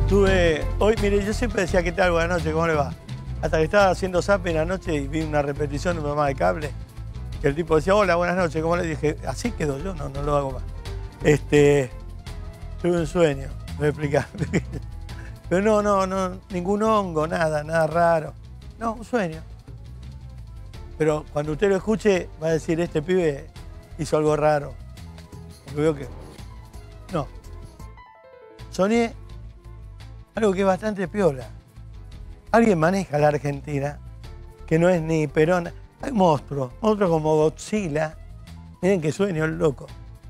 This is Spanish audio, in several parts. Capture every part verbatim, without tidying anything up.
Tuve, hoy, mire, yo siempre decía, ¿qué tal? Buenas noches, ¿cómo le va? Hasta que estaba haciendo zapping anoche y vi una repetición de un programa de cable, que el tipo decía, hola, buenas noches, ¿cómo le dije? Así quedo yo, no, no lo hago más. Este, tuve un sueño, me voy a explicar. Pero no, no, no, ningún hongo, nada, nada raro. No, un sueño. Pero cuando usted lo escuche, va a decir, este pibe hizo algo raro. Porque veo que... No. Soñé algo que es bastante piola. Alguien maneja la Argentina, que no es ni Perón. Hay monstruos, monstruos como Godzilla. Miren qué sueño el loco.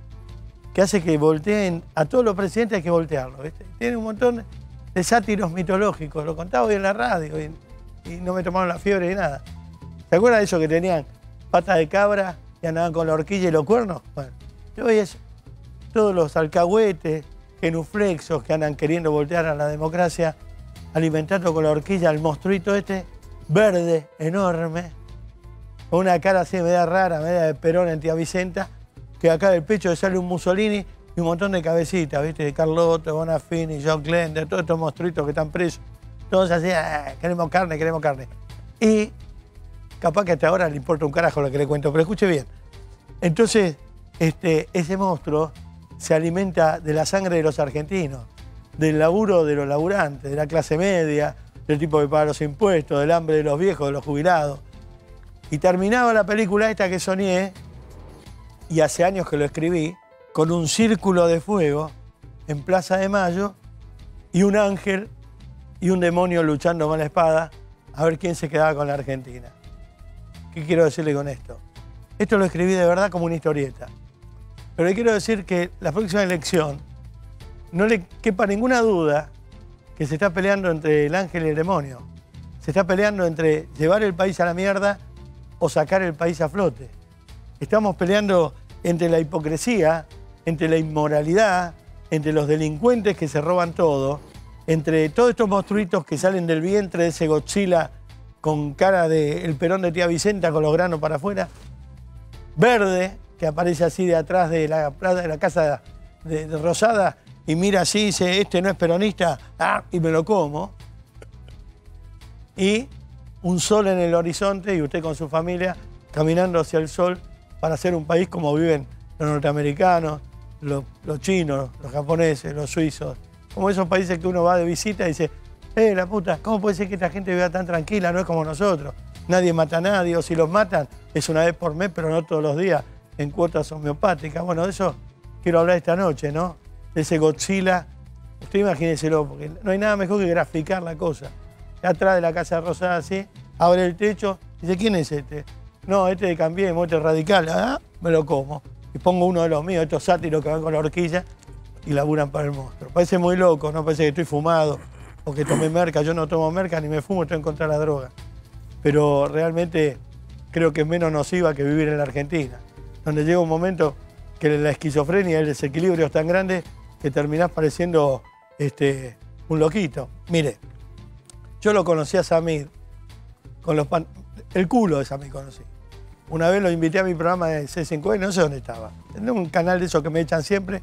Que hace que volteen, a todos los presidentes hay que voltearlo, ¿viste? Tiene un montón de sátiros mitológicos. Lo contaba hoy en la radio y, y no me tomaron la fiebre ni nada. ¿Se acuerdan de eso que tenían patas de cabra y andaban con la horquilla y los cuernos? Bueno, yo veía eso. Todos los alcahuetes, genuflexos que andan queriendo voltear a la democracia, alimentando con la horquilla al monstruito este, verde, enorme, con una cara así media rara, media de Perón en Tía Vicenta, que acá del pecho le sale un Mussolini y un montón de cabecitas, ¿viste? De Carlotto, Bonafini, John Glender, todos estos monstruitos que están presos. Todos así, ah, queremos carne, queremos carne. Y capaz que hasta ahora le importa un carajo lo que le cuento, pero escuche bien. Entonces, este, ese monstruo se alimenta de la sangre de los argentinos, del laburo de los laburantes, de la clase media, del tipo que paga los impuestos, del hambre de los viejos, de los jubilados. Y terminaba la película esta que soñé, y hace años que lo escribí, con un círculo de fuego en Plaza de Mayo y un ángel y un demonio luchando con la espada a ver quién se quedaba con la Argentina. ¿Qué quiero decirle con esto? Esto lo escribí de verdad como una historieta. Pero le quiero decir que la próxima elección no le quepa ninguna duda que se está peleando entre el ángel y el demonio. Se está peleando entre llevar el país a la mierda o sacar el país a flote. Estamos peleando entre la hipocresía, entre la inmoralidad, entre los delincuentes que se roban todo, entre todos estos monstruitos que salen del vientre de ese Godzilla con cara de el Perón de Tía Vicenta con los granos para afuera, verde, que aparece así de atrás de la, de la casa de, de Rosada y mira así y dice, este no es peronista, ah, y me lo como. Y un sol en el horizonte y usted con su familia caminando hacia el sol para hacer un país como viven los norteamericanos, los, los chinos, los japoneses, los suizos. Como esos países que uno va de visita y dice, eh, la puta, ¿cómo puede ser que esta gente viva tan tranquila? No es como nosotros. Nadie mata a nadie, o si los matan es una vez por mes, pero no todos los días, en cuotas homeopáticas. Bueno, de eso quiero hablar esta noche, ¿no? De ese Godzilla. Usted imagínenselo, porque no hay nada mejor que graficar la cosa. Atrás de la Casa Rosada, así, abre el techo, dice, ¿quién es este? No, este de Cambiemos, este radical, ah, me lo como. Y pongo uno de los míos, estos sátiros que van con la horquilla y laburan para el monstruo. Parece muy loco, ¿no? Parece que estoy fumado o que tomé merca. Yo no tomo merca ni me fumo, estoy en contra de la droga. Pero realmente creo que es menos nociva que vivir en la Argentina, donde llega un momento que la esquizofrenia y el desequilibrio es tan grande que terminás pareciendo este, un loquito. Mire, yo lo conocí a Samir, con los pan... el culo de Samir conocí. Una vez lo invité a mi programa de C cinco N, no sé dónde estaba, en un canal de esos que me echan siempre,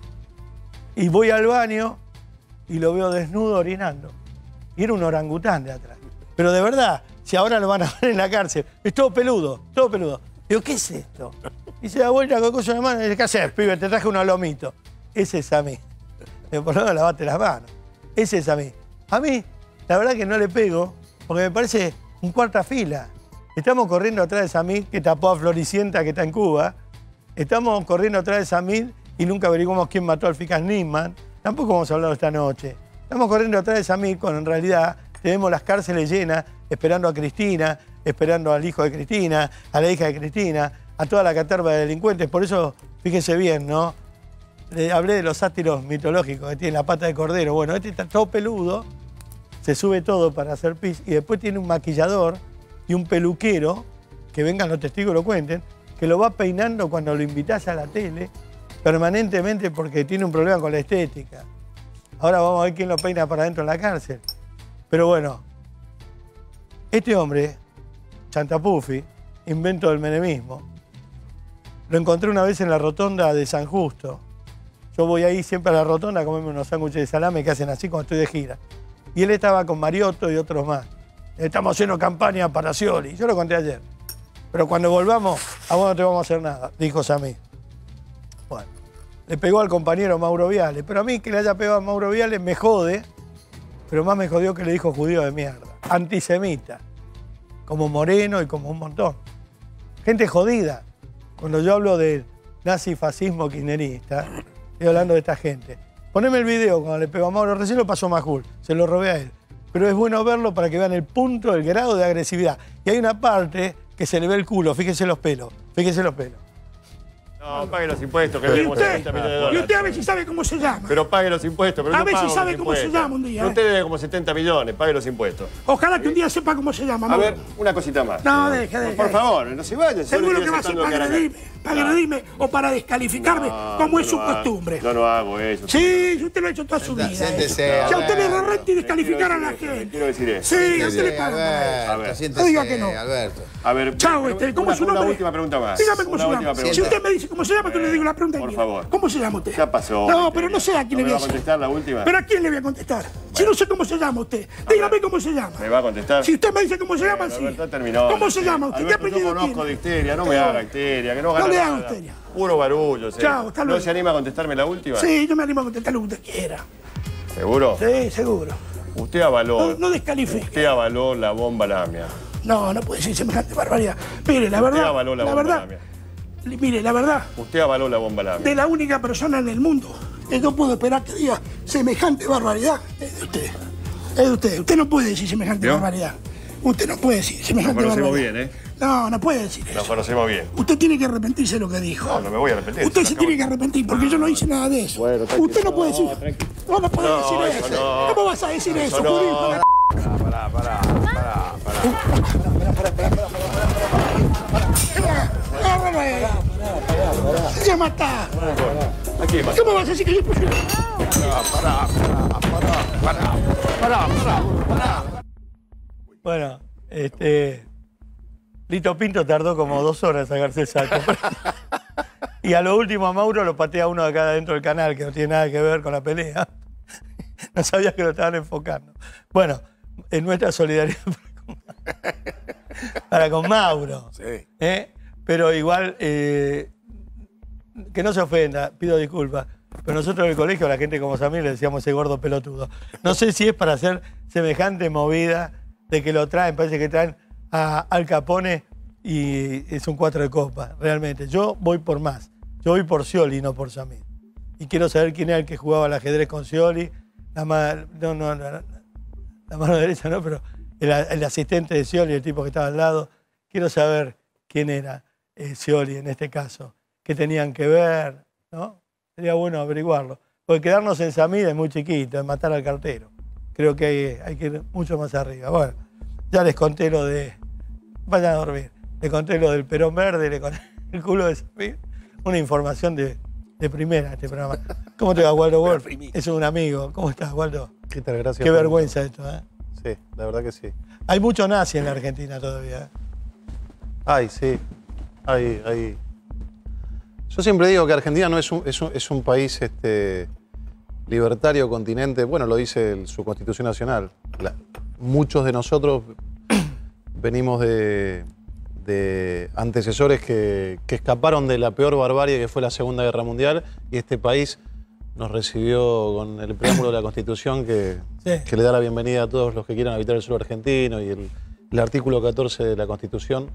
y voy al baño y lo veo desnudo orinando. Y era un orangután de atrás. Pero de verdad, si ahora lo van a ver en la cárcel, es todo peludo, todo peludo. Digo, ¿qué es esto? Y se da vuelta con cosa en la mano y dice, ¿qué haces, pibe? Te traje unos lomitos. Ese es a mí. Por lo menos lavate las manos. Ese es a mí. A mí, la verdad que no le pego, porque me parece un cuarta fila. Estamos corriendo atrás de Samir, que tapó a Floricienta, que está en Cuba. Estamos corriendo atrás de Samir y nunca averiguamos quién mató al fiscal Nisman. Tampoco hemos hablado esta noche. Estamos corriendo atrás de Samir cuando en realidad tenemos las cárceles llenas esperando a Cristina, esperando al hijo de Cristina, a la hija de Cristina, a toda la caterva de delincuentes. Por eso, fíjese bien, ¿no? Le hablé de los sátiros mitológicos que tienen la pata de cordero. Bueno, este está todo peludo, se sube todo para hacer pis y después tiene un maquillador y un peluquero, que vengan los testigos y lo cuenten, que lo va peinando cuando lo invitás a la tele permanentemente porque tiene un problema con la estética. Ahora vamos a ver quién lo peina para adentro de la cárcel. Pero bueno, este hombre, Chantapufi, invento del menemismo, lo encontré una vez en la rotonda de San Justo. Yo voy ahí siempre a la rotonda a comerme unos sándwiches de salame que hacen así cuando estoy de gira. Y él estaba con Mariotto y otros más. Estamos haciendo campaña para Scioli. Yo lo conté ayer. Pero cuando volvamos, a vos no te vamos a hacer nada, dijo Samir. Bueno, le pegó al compañero Mauro Viale. Pero a mí que le haya pegado a Mauro Viale me jode, pero más me jodió que le dijo judío de mierda. Antisemita. Como Moreno y como un montón. Gente jodida. Cuando yo hablo del nazifascismo kirchnerista, estoy hablando de esta gente. Poneme el video cuando le pegó a Mauro, recién lo pasó Majul, se lo robé a él. Pero es bueno verlo para que vean el punto, el grado de agresividad. Y hay una parte que se le ve el culo, fíjese los pelos, fíjese los pelos. No, pague los impuestos, que ¿Y debemos usted? setenta millones de dólares. Y usted a ver si sabe cómo se llama. Pero pague los impuestos. Pero A no ver si pago sabe los cómo se impuestos. llama un día, ¿eh? Usted debe como setenta millones, pague los impuestos. Ojalá que un día sepa cómo se llama. A Mauro. ver, una cosita más. No, deje, deje. Por favor, no se vaya. Seguro que va a ser para agredirme, para agredirme o para descalificarme, No, como no es su lo hago. costumbre. Yo no hago eso. Sí, usted lo ha hecho toda su vida. Siéntese, eso. Si a usted le Alberto. renta y descalificar a la Quiero gente. Quiero decir eso. Sí, a usted le pagan. A Alberto, ver. siéntese, No diga que no. Alberto. A ver, Chao, pero- este, ¿cómo una, es su una nombre? última pregunta más. Dígame cómo una se última llama. pregunta. Si usted me dice cómo se llama, yo le digo la pregunta. Por y favor. ¿Cómo se llama usted? Ya pasó. No, pero no sé a quién ¿No le me voy va a a hacer. contestar la última? ¿Pero a quién le voy a contestar? Si no sé cómo se llama usted. Dígame cómo se llama. ¿Me va a contestar? Si usted me dice cómo se llama, Bueno, sí. Alberto, terminó. ¿Cómo se llama usted? ¿Qué Alberto, yo apellido conozco de tiene? histeria, no me haga histeria, que no gana No le haga nada. histeria. Puro barullo. ¿sí? Chao, hasta ¿No luego. se anima a contestarme la última? Sí, yo me animo a contestar lo que usted quiera. ¿Seguro? Sí, seguro. Usted avaló, No, no descalifique. usted avaló la bomba lamia. No, no puede decir semejante barbaridad. Mire, la Usted verdad, avaló la la bomba verdad, lamia. li- mire, la verdad, Usted avaló la bomba lamia. de la única persona en el mundo que no puedo esperar que diga semejante barbaridad es de usted. Es de usted. Usted no puede decir semejante ¿Vio? barbaridad. Usted no puede decir semejante Nos conocemos barbaridad. bien, ¿eh? No, no puede decir Nos eso. conocemos bien. Usted tiene que arrepentirse de lo que dijo. No, no me voy a arrepentir. Usted se Acabo- tiene que arrepentir porque yo no hice nada de eso. Bueno, tranquilo. Usted no puede decir. No, no puede No, decir eso eso. no. ¿Cómo vas a decir eso, no. judío, hijo de Pará, pará, pará, pará. Agárrame. Se mata. Aquí, más. ¿Cómo vas a decir que yo puse? Bueno, este. Lito Pinto tardó como dos horas en sacarse el saco. Y a lo último a Mauro lo patea uno de acá dentro del canal, que no tiene nada que ver con la pelea. No sabía que lo estaban enfocando. Bueno, en nuestra solidaridad para con, para con Mauro. Sí. ¿eh? Pero igual, eh, que no se ofenda, pido disculpas. Pero nosotros en el colegio, a la gente como Samir, le decíamos ese gordo pelotudo. No sé si es para hacer semejante movida de que lo traen, parece que traen a Al Capone y es un cuatro de copa, realmente. Yo voy por más. Yo voy por Scioli, no por Samir. Y quiero saber quién era el que jugaba al ajedrez con Scioli. La, ma- no, no, no, no, la mano derecha no, pero el, el asistente de Scioli, el tipo que estaba al lado. Quiero saber quién era eh, Scioli en este caso. ¿Qué tenían que ver? ¿No? Sería bueno averiguarlo. Porque quedarnos en Samir es muy chiquito, en matar al cartero. Creo que hay, hay que ir mucho más arriba. Bueno, ya les conté lo de... Vayan a dormir. Les conté lo del Perón Verde, le conté el culo de Samir. Una información de, de primera este programa. ¿Cómo te va, Waldo Wolf? Es un amigo. ¿Cómo estás, Waldo? ¿Qué tal? Gracias. Qué por- vergüenza esto, ¿eh? Sí, la verdad que sí. Hay mucho nazi en la Argentina todavía, ¿eh? Ay, sí. Ay, ay. Yo siempre digo que Argentina no es un, es un, es un país este, libertario, continente. Bueno, lo dice el- su Constitución Nacional. La- muchos de nosotros venimos de, de antecesores que, que escaparon de la peor barbarie que fue la Segunda Guerra Mundial y este país nos recibió con el preámbulo de la Constitución que, Sí. que le da la bienvenida a todos los que quieran habitar el suelo argentino y el, el artículo catorce de la Constitución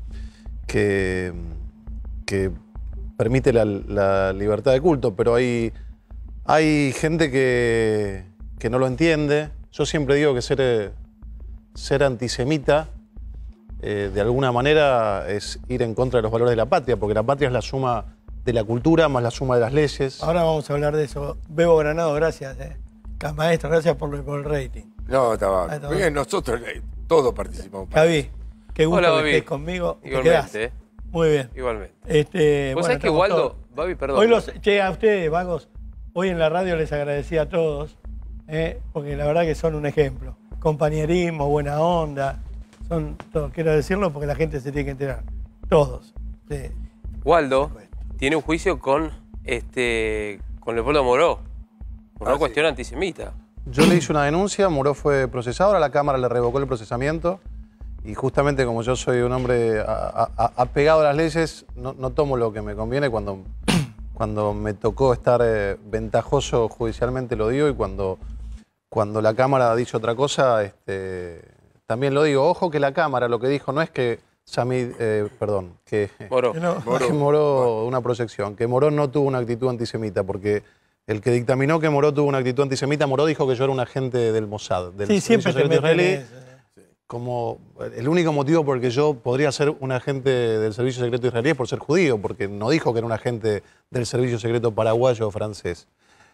que, que permite la, la libertad de culto, pero hay, hay gente que, que no lo entiende. Yo siempre digo que ser, eh, ser antisemita eh, de alguna manera es ir en contra de los valores de la patria, porque la patria es la suma de la cultura más la suma de las leyes. Ahora vamos a hablar de eso. Bebo Granado, gracias, ¿eh? Maestro, gracias por, por el rating. No, estaba Ah, está bien. bien. Nosotros eh, todos participamos. Javi, qué gusto Hola, que Babi. estés conmigo. ¿Te Igualmente, quedás? ¿eh? Muy bien. Igualmente. Este, ¿Vos bueno, sabés que estamos Waldo, todos. Babi, perdón. Hoy los, che, a ustedes, vagos, hoy en la radio les agradecí a todos, eh, porque la verdad que son un ejemplo. Compañerismo, buena onda, son todos. Quiero decirlo porque la gente se tiene que enterar. Todos. Sí. Waldo tiene un juicio con este con Leopoldo Moró por una Ah, sí. cuestión antisemita. Yo le hice una denuncia, Moró fue procesado, ahora la Cámara le revocó el procesamiento y justamente como yo soy un hombre a- a- apegado a las leyes, no, no tomo lo que me conviene. Cuando, cuando me tocó estar eh, ventajoso judicialmente lo digo, y cuando, cuando la Cámara ha dicho otra cosa, este, también lo digo. Ojo que la Cámara lo que dijo no es que Samid, eh, perdón, que Moró. Que no- Moró, que Moró, una proyección, que Moró no tuvo una actitud antisemita, porque el que dictaminó que Moró tuvo una actitud antisemita, Moró dijo que yo era un agente del Mossad, del Sí, siempre te Servicio Secreto meten israelí, eso. como el único motivo por el que yo podría ser un agente del Servicio Secreto israelí es por ser judío, porque no dijo que era un agente del Servicio Secreto paraguayo o francés.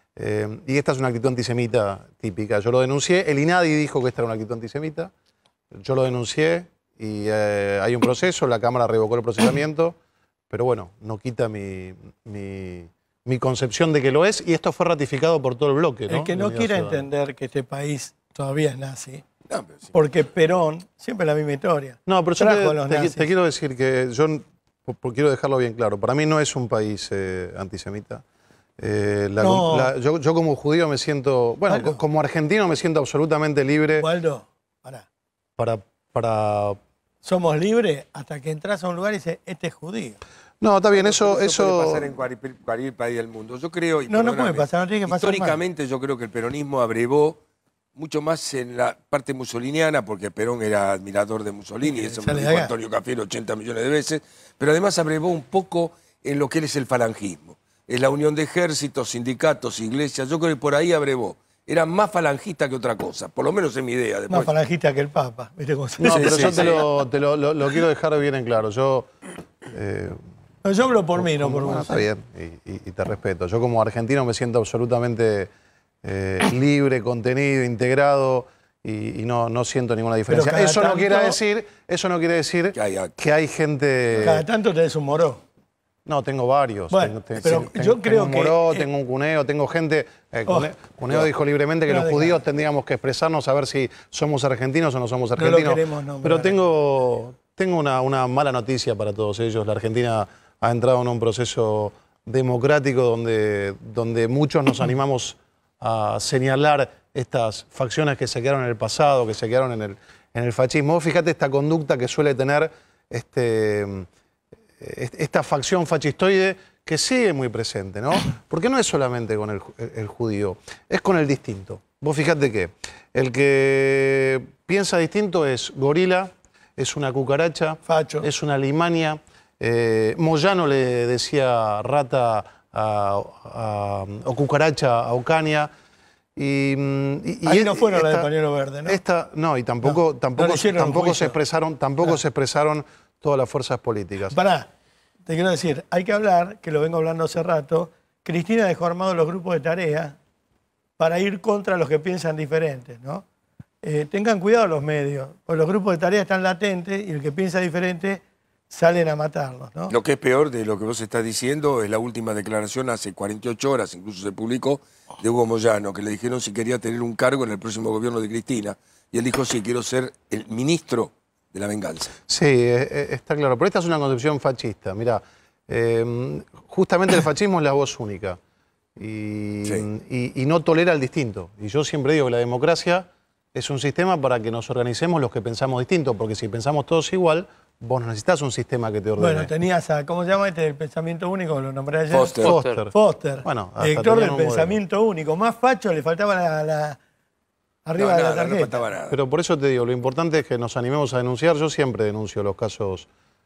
Eh, y esta es una actitud antisemita típica. Yo lo denuncié, el INADI dijo que esta era una actitud antisemita, yo lo denuncié y eh, hay un proceso, la Cámara revocó el procesamiento, pero bueno, no quita mi, mi, mi concepción de que lo es, y esto fue ratificado por todo el bloque, ¿no? El que de no Unidad quiera Ciudadana. entender que este país todavía es nazi, No, pero sí. porque Perón, siempre la misma historia. No, pero yo trajo te, a los te- nazis. te quiero decir que yo, por- por- quiero dejarlo bien claro, para mí no es un país eh, antisemita. Eh, la- No. la- yo, yo como judío me siento, bueno, Waldo. co- como argentino me siento absolutamente libre Waldo, pará. para, para... Somos libres hasta que entras a un lugar y dices, este es judío. No, está bien, eso... puede eso pasar en cualquier, cualquier país del mundo. Yo creo... y No, no perdóname, puede pasar, no tiene que pasar históricamente yo creo que el peronismo abrevó mucho más en la parte musoliniana, porque Perón era admirador de Mussolini, eso me sale lo de dijo acá. Antonio Cafiero ochenta millones de veces, pero además abrevó un poco en lo que es el falangismo. Es la unión de ejércitos, sindicatos, iglesias, yo creo que por ahí abrevó. Era más falangista que otra cosa, por lo menos es mi idea. Después, Más falangista que el Papa. ¿Viste cómo se No, dice? pero sí, yo sí. te, lo, te lo, lo- lo quiero dejar bien en claro. Yo... eh, No, yo hablo por mí, no por Bueno, vos. está bien, y, y- y te respeto. Yo como argentino me siento absolutamente eh, libre, contenido, integrado, y, y no, no siento ninguna diferencia. cada Eso no, tanto- quiere decir, eso no quiere decir Que hay- que hay gente... Cada tanto te des un moró. No, tengo varios. Bueno, tengo, te- pero tengo- yo creo tengo un moró, que, eh, tengo un cuneo, tengo gente... eh, Oh, Cune- Cuneo dijo libremente que no los deja. judíos tendríamos que expresarnos a ver si somos argentinos o no somos lo argentinos. queremos nombrar. Pero tengo, tengo una, una mala noticia para todos ellos. La Argentina ha entrado en un proceso democrático donde, donde muchos nos animamos a señalar estas facciones que se quedaron en el pasado, que se quedaron en el, en el fascismo. Vos fíjate esta conducta que suele tener este, esta facción fascistoide que sigue muy presente, ¿no? Porque no es solamente con el, el- el judío, es con el distinto. Vos fíjate que el que piensa distinto es gorila, es una cucaracha, Facho. es una limaña. Eh, Moyano le decía rata a- a- o cucaracha a Ocaña. Y, mm, y- y Ahí e- no fueron las de esta- pañuelo verde, ¿no? Esta, no, y tampoco, No, no tampoco, le hicieron tampoco juicio. se expresaron, tampoco se expresaron todas las fuerzas políticas. Pará, te quiero decir, hay que hablar, que lo vengo hablando hace rato, Cristina dejó armados los grupos de tarea para ir contra los que piensan diferentes, ¿no? Eh, tengan cuidado los medios, porque los grupos de tarea están latentes y el que piensa diferente salen a matarlos, ¿no? Lo que es peor de lo que vos estás diciendo es la última declaración hace cuarenta y ocho horas, incluso se publicó, de Hugo Moyano, que le dijeron si quería tener un cargo en el próximo gobierno de Cristina. Y él dijo, sí, quiero ser el ministro de la venganza. Sí, eh, eh, está claro. Pero esta es una concepción fascista. Mirá, eh, justamente el fascismo es la voz única y, Sí. y- y no tolera el distinto. Y yo siempre digo que la democracia es un sistema para que nos organicemos los que pensamos distinto, porque si pensamos todos igual, vos necesitas un sistema que te ordene. Bueno, tenías a, ¿cómo se llama este del pensamiento único? Lo nombré ayer. Foster. Foster. Foster, Bueno, hasta director tenían del un modelo. pensamiento único. Más facho le faltaba la, la- arriba No, de la nada, no tarjeta. faltaba nada. Pero por eso te digo, lo importante es que nos animemos a denunciar. Yo siempre denuncio los casos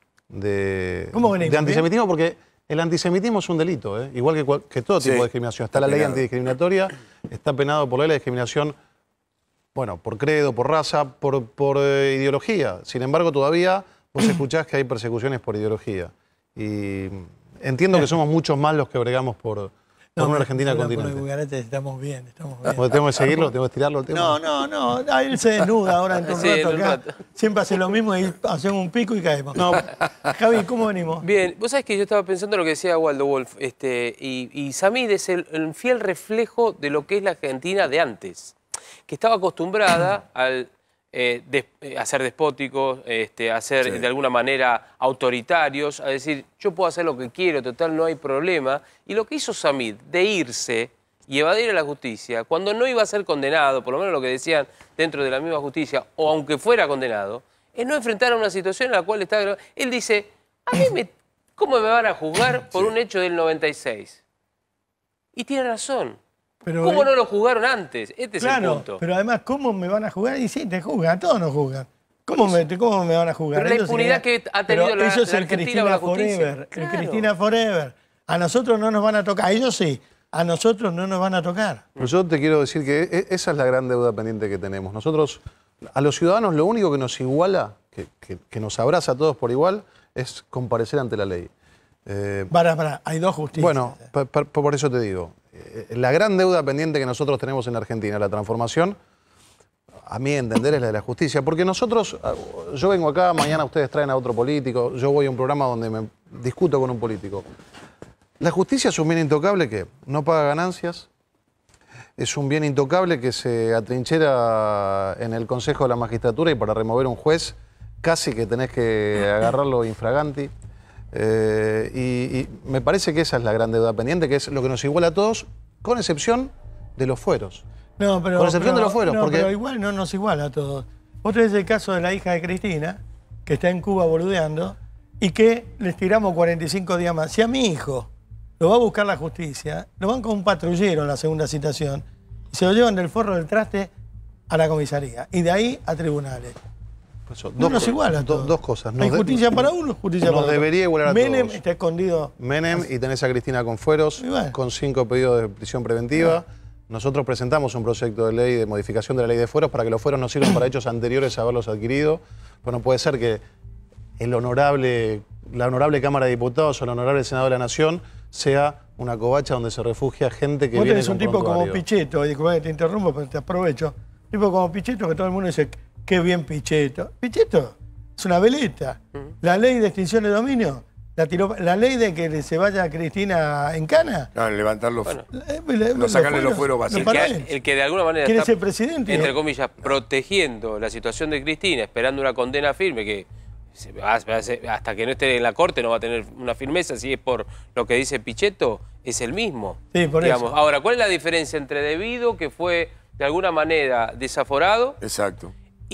de, ¿Cómo venimos, de antisemitismo, porque el antisemitismo es un delito, ¿eh? Igual que, cual- que todo tipo Sí, de discriminación. Está está la ley penado. antidiscriminatoria, está penado por ley la discriminación, bueno, por credo, por raza, por, por eh, ideología. Sin embargo, todavía vos escuchás que hay persecuciones por ideología. Y entiendo que somos muchos más los que bregamos por, por una Argentina con continente. Bugarete estamos bien, estamos bien. Bueno, ¿tengo que seguirlo? ¿Tengo que estirarlo el tema? No, no, no. Ah, él se desnuda ahora en un Sí, rato en un acá. rato. Siempre hace lo mismo y hacemos un pico y caemos. No. Javi, ¿cómo venimos? Bien, vos sabés que yo estaba pensando en lo que decía Waldo Wolf, este, y, y Samid es el, el fiel reflejo de lo que es la Argentina de antes, que estaba acostumbrada al, eh, des- eh, a ser despóticos, este, a ser Sí. de alguna manera autoritarios, a decir, yo puedo hacer lo que quiero, total, no hay problema. Y lo que hizo Samid de irse y evadir a la justicia, cuando no iba a ser condenado, por lo menos lo que decían dentro de la misma justicia, o aunque fuera condenado, es no enfrentar a una situación en la cual está... Él dice, a mí me, ¿cómo me van a juzgar por un hecho del noventa y seis? Y tiene razón. Pero, ¿Cómo no lo juzgaron antes? Este claro, es el punto. Pero además, ¿cómo me van a jugar? Y sí, te juzgan, todos nos juzgan. ¿Cómo me, ¿Cómo me van a jugar? Pero la Eso impunidad sería- que ha tenido pero la- eso es la el Argentina o Cristina la justicia. Forever. Claro. El Cristina Forever. A nosotros no nos van a tocar. A ellos sí. A nosotros no nos van a tocar. Pero yo te quiero decir que e- esa es la gran deuda pendiente que tenemos. Nosotros, a los ciudadanos, lo único que nos iguala, que, que- que nos abraza a todos por igual, es comparecer ante la ley. Eh, Para, para, hay dos justicias. bueno, pa- pa- por eso te digo, eh, la gran deuda pendiente que nosotros tenemos en la Argentina, la transformación, a mi entender, es la de la justicia. Porque nosotros, ah, yo vengo acá, mañana ustedes traen a otro político, yo voy a un programa donde me discuto con un político. La justicia es un bien intocable que no paga ganancias, es un bien intocable que se atrinchera en el Consejo de la Magistratura y para remover un juez casi que tenés que agarrarlo infraganti. Eh, y, y me parece que esa es la gran deuda pendiente, que es lo que nos iguala a todos, con excepción de los fueros. No, pero, Con excepción pero- de los fueros, no, porque- pero igual no nos iguala a todos. Vos tenés el caso de la hija de Cristina, que está en Cuba boludeando, y que les tiramos cuarenta y cinco días más. Si a mi hijo lo va a buscar la justicia, lo van con un patrullero en la segunda citación, y se lo llevan del forro del traste a la comisaría, y de ahí a tribunales. Por eso, No dos nos co- iguala a do- todos. Dos cosas. Hay Nos de- justicia para uno, justicia nos para otro. debería igualar a Menem todos. está escondido. Menem y tenés a Cristina con fueros, Y bueno. con cinco pedidos de prisión preventiva. Nosotros presentamos un proyecto de ley de modificación de la ley de fueros para que los fueros no sirvan para hechos anteriores a haberlos adquirido. Pues no puede ser que el honorable, la honorable Cámara de Diputados o el honorable Senado de la Nación sea una covacha donde se refugia gente que Vos viene tenés con un tipo como prontuario. Pichetto, y disculpa que te interrumpo, pero te aprovecho. Un tipo como Pichetto que todo el mundo dice, qué bien Pichetto. Pichetto es una veleta. La ley de extinción de dominio, la, tiró, la ley de que se vaya Cristina en cana, No, levantar los... Bueno. eh, le- No, sacarle los fueros lo vacíos. El para que, él. el que de alguna manera ¿Quiere está, ser presidente? entre comillas, protegiendo la situación de Cristina, esperando una condena firme que se va- va a ser- hasta que no esté en la corte no va a tener una firmeza, si es por lo que dice Pichetto, es el mismo. Sí, por digamos. eso. Ahora, ¿cuál es la diferencia entre debido, que fue de alguna manera desaforado, Exacto.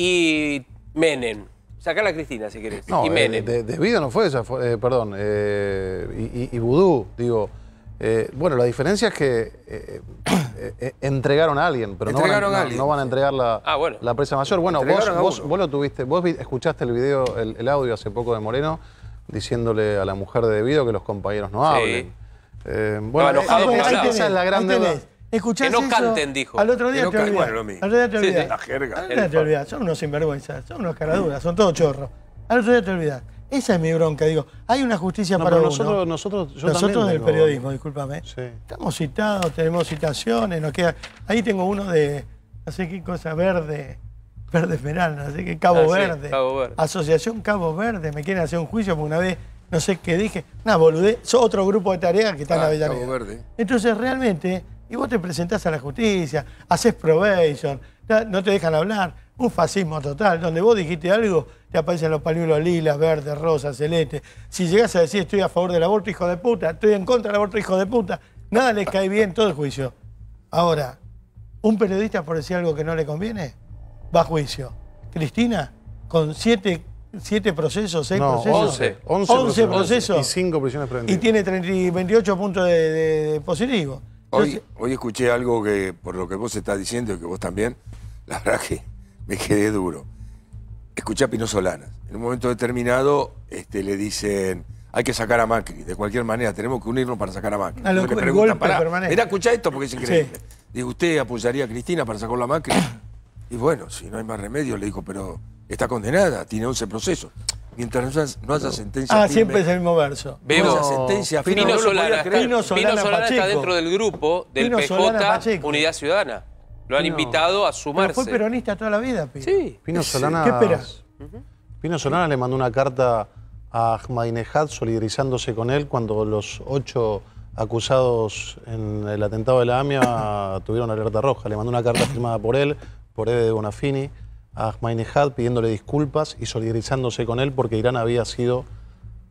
y Menem? Sacar a Cristina, si querés. No, y eh, Menem. de, debido no fue esa, fue- eh, perdón, eh, y, y- y vudú, digo. Eh, bueno, la diferencia es que eh, eh, eh, entregaron a alguien, pero no van a, Entregaron a no- alguien. no van a entregar la, Ah, bueno. la presa mayor. Bueno, vos, Entregaron a vos, uno. vos lo tuviste, vos vi- escuchaste el video, el, el audio hace poco de Moreno, diciéndole a la mujer de Debido que los compañeros no Sí. hablen. Eh, bueno, Estaba enojado eh, porque esa, hablaba. esa es la gran ahí deuda. tenés. Escuchás Que no eso, canten, dijo. Al otro día Que no te canten, olvidás. bueno, lo mismo. Al otro día te Sí, sí. olvidás. La jerga. Al otro día te olvidás. Son unos sinvergüenzas, son unos caraduras, son todos chorros. Al otro día te olvidás. Esa es mi bronca, digo. Hay una justicia No, para pero uno. nosotros, nosotros, yo Nosotros también del tengo- periodismo, discúlpame. Sí. Estamos citados, tenemos citaciones, nos queda. Ahí tengo uno de, no sé qué cosa, verde, verde Esmeralda, no sé qué, Cabo Ah, sí, Verde. Cabo Verde. Asociación Cabo Verde, me quieren hacer un juicio porque una vez, no sé qué dije, una boludez, es otro grupo de tareas que está en Ah, Avellaneda. Cabo Verde. Entonces, realmente, y vos te presentás a la justicia, haces probation, ya no te dejan hablar, un fascismo total, donde vos dijiste algo, te aparecen los pañuelos lilas, verdes, rosas, celeste. Si llegás a decir estoy a favor del aborto, hijo de puta, estoy en contra del aborto, hijo de puta, nada les cae bien todo el juicio. Ahora, un periodista por decir algo que no le conviene, va a juicio. Cristina, con siete, siete procesos, seis No, procesos. once. once, once procesos. procesos. Y cinco prisiones Y preventivas. tiene treinta y veintiocho puntos de, de, de positivo. Hoy, Entonces, hoy escuché algo que, por lo que vos estás diciendo y que vos también, la verdad que me quedé duro. Escuché a Pino Solanas. En un momento determinado este, le dicen, hay que sacar a Macri. De cualquier manera, tenemos que unirnos para sacar a Macri. A lo- Entonces le el preguntan, golpe "Pará, permanente". mirá, escuchá esto porque es increíble. Sí. Digo, ¿usted apoyaría a Cristina para sacarla a Macri? Y bueno, si no hay más remedio, le dijo, pero está condenada, tiene once procesos. Mientras no haya, no haya sentencia ah, firme, siempre es el mismo verso. Bebo, no haya sentencia firme, Pino no lo podía Solana, creer. Pino Pino Solana Solana está Pacheco. dentro del grupo del Pino P Solana J Pacheco. Unidad Ciudadana. Lo han Pino- invitado a Pero sumarse. fue peronista toda la vida, Pino. Sí. Pino Solana, ¿Qué esperás? Pino Solana le mandó una carta a Ahmadinejad solidarizándose con él cuando los ocho acusados en el atentado de la AMIA tuvieron alerta roja. Le mandó una carta firmada por él, por Ede de Bonafini, a Ahmadinejad pidiéndole disculpas y solidarizándose con él porque Irán había sido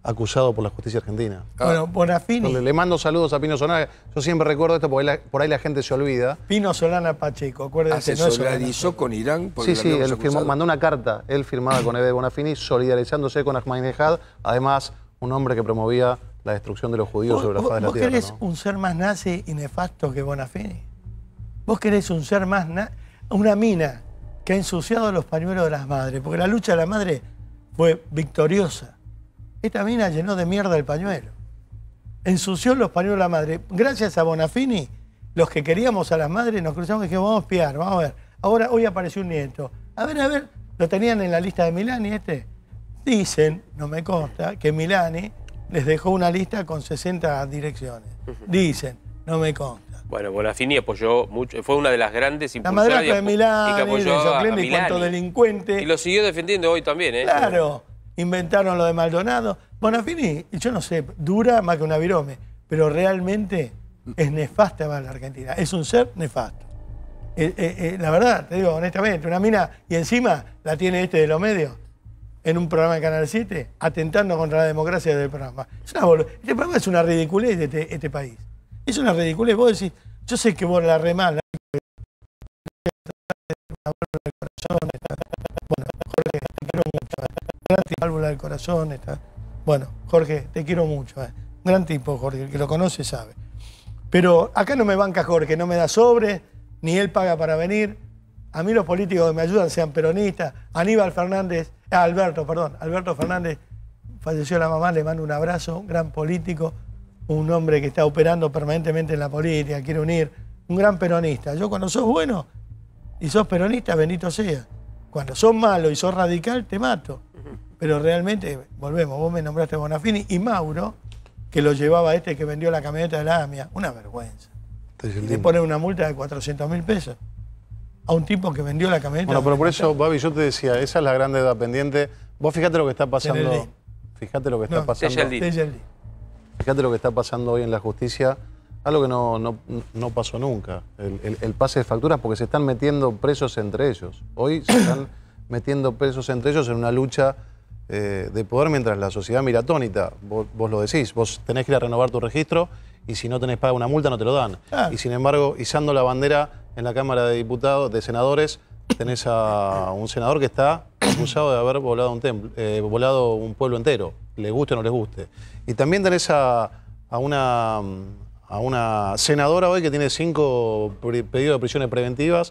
acusado por la justicia argentina. Bueno, Bonafini, Le, le mando saludos a Pino Solana. Yo siempre recuerdo esto porque la- por ahí la gente se olvida. Pino Solana Pacheco, acuérdense, no es Solana. ¿Asesolarizó con Irán? Porque Sí, lo sí, habíamos él firmó- acusado. mandó una carta, él firmada con Eve Bonafini, solidarizándose con Ahmadinejad, además un hombre que promovía la destrucción de los judíos ¿Vos, sobre la vos- faz de la vos tierra. querés ¿no? un ser más nazi y nefasto que Bonafini? ¿Vos querés un ser más na- una mina que ha ensuciado los pañuelos de las madres? Porque la lucha de la madre fue victoriosa. Esta mina llenó de mierda el pañuelo. Ensució los pañuelos de la madre. Gracias a Bonafini, los que queríamos a las madres nos cruzamos y dijimos, vamos a espiar, vamos a ver. Ahora, hoy apareció un nieto. A ver, a ver, ¿lo tenían en la lista de Milani este? Dicen, no me consta, que Milani les dejó una lista con sesenta direcciones. Dicen, no me consta. Bueno, Bonafini apoyó mucho, fue una de las grandes La impulsoras madrastra de y apo- y Milani, que de apoyó a, a Soclendi, cuanto Milani. delincuente. Y lo siguió defendiendo hoy también, ¿eh? Claro, inventaron lo de Maldonado. Bonafini, yo no sé, dura más que una virome, pero realmente es nefasta para la Argentina. Es un ser nefasto. Eh, eh, eh, la verdad, te digo honestamente, una mina, y encima la tiene este de los medios, en un programa de Canal siete, atentando contra la democracia del programa. Es una bolu- este programa es una ridiculez de este, este país. Es una ridiculez. Vos decís, yo sé que vos la remás, la bueno, Jorge, te quiero mucho. Gran válvula del corazón. Está. Bueno, Jorge, te quiero mucho. Eh. Gran tipo, Jorge, el que lo conoce sabe. Pero acá no me banca Jorge, no me da sobre, ni él paga para venir. A mí los políticos que me ayudan sean peronistas. Aníbal Fernández, ah, Alberto, perdón, Alberto Fernández, falleció la mamá, le mando un abrazo, un gran político, un hombre que está operando permanentemente en la política, quiere unir, un gran peronista. Yo cuando sos bueno y sos peronista, bendito sea. Cuando sos malo y sos radical, te mato. Pero realmente, volvemos, vos me nombraste a Bonafini y Mauro, que lo llevaba este que vendió la camioneta de la AMIA, una vergüenza. Y le ponen una multa de cuatrocientos mil pesos a un tipo que vendió la camioneta. Bueno, pero por eso, Babi, yo te decía, esa es la gran deuda pendiente. Vos fíjate lo que está pasando. Teneldín. Fíjate lo que está No, pasando. Teneldín. Teneldín. Fíjate lo que está pasando hoy en la justicia, algo que no, no, no pasó nunca. El, el- el pase de facturas, porque se están metiendo presos entre ellos. Hoy se están metiendo presos entre ellos en una lucha eh, de poder, mientras la sociedad mira atónita. Vos, vos lo decís, vos tenés que ir a renovar tu registro y si no tenés paga una multa no te lo dan. Ah. Y sin embargo, izando la bandera en la Cámara de Diputados, de senadores, tenés a un senador que está acusado de haber volado un, templo, eh, volado un pueblo entero, le guste o no les guste. Y también tenés a, a, una, a una senadora hoy que tiene cinco pre- pedidos de prisiones preventivas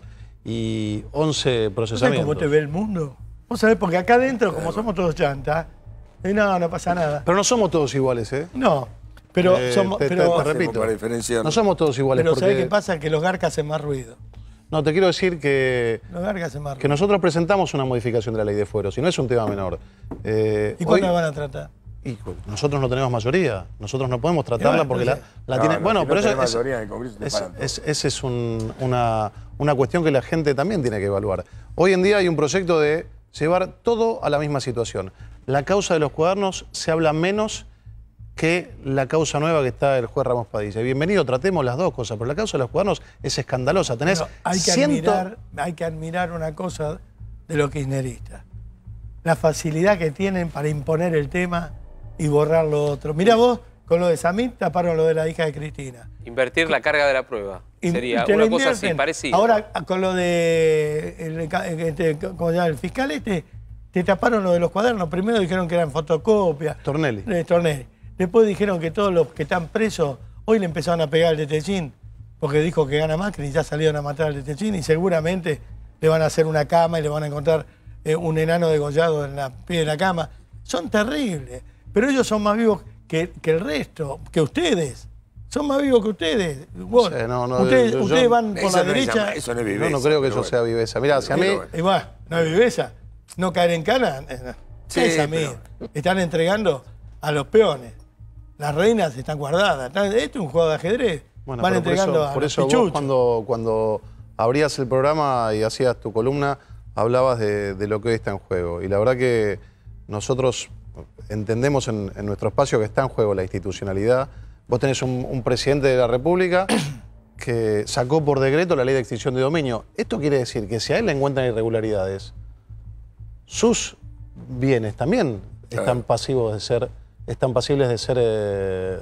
y once ¿Vos sabés procesamientos. cómo te ve el mundo? Vos sabés, porque acá adentro, como somos todos chantas, y no, no pasa nada. Pero no somos todos iguales, ¿eh? No, pero Eh, somos... te- te- pero, te repito. Para diferenciar. No somos todos iguales. pero porque... ¿sabés qué pasa? Que los garcas hacen más ruido. No, te quiero decir que, Los garcas hacen más que ruido. nosotros presentamos una modificación de la ley de fueros y no es un tema menor. Eh, ¿Y cuándo hoy- la van a tratar? y nosotros no tenemos mayoría. Nosotros no podemos tratarla bueno, porque la, entonces- la No, tiene. no, bueno, si no pero eso tenés es, mayoría en el Congreso, te es- paran todo. es- esa es un- una, una cuestión que la gente también tiene que evaluar. Hoy en día hay un proyecto de llevar todo a la misma situación. La causa de los cuadernos se habla menos que la causa nueva que está el juez Ramos Padilla. Y bienvenido, tratemos las dos cosas, pero la causa de los cuadernos es escandalosa. Tenés Pero hay, que ciento- admirar, hay que admirar una cosa de los kirchneristas. La facilidad que tienen para imponer el tema y borrar lo otro. Mirá vos, con lo de Samit taparon lo de la hija de Cristina. Invertir la carga de la prueba. Y Sería te la una cosa así, invierten. parecida. Ahora, con lo de el, ca- este, ¿cómo se llama? El fiscal este, te taparon lo de los cuadernos. Primero dijeron que eran fotocopias. Tornelli. Eh, Tornelli. Después dijeron que todos los que están presos, hoy le empezaron a pegar al de Techín, porque dijo que gana Macri y ya salieron a matar al de Techín y seguramente le van a hacer una cama y le van a encontrar eh, un enano degollado en la pie de la cama. Son terribles, pero ellos son más vivos que, que el resto, que ustedes. Son más vivos que ustedes. Vos, sé, no, no, ustedes yo- yo- ustedes van por Eso la no es derecha. llama- eso no es No, viveza. no creo que pero eso sea bueno. viveza. Mirá, si a mí. Pero bueno. Y va, no es viveza. No caer en cana. eh, no. Sí, es a mí. pero- Están entregando a los peones. Las reinas están guardadas. Están- esto es un juego de ajedrez. Bueno, Van pero por entregando eso, a por los eso vos pichuchos. cuando, cuando abrías el programa y hacías tu columna, hablabas de, de lo que hoy está en juego. Y la verdad que nosotros entendemos en, en nuestro espacio que está en juego la institucionalidad. Vos tenés un, un presidente de la República que sacó por decreto la ley de extinción de dominio. Esto quiere decir que si a él le encuentran irregularidades, sus bienes también están Claro. pasivos de ser están pasibles de ser, eh,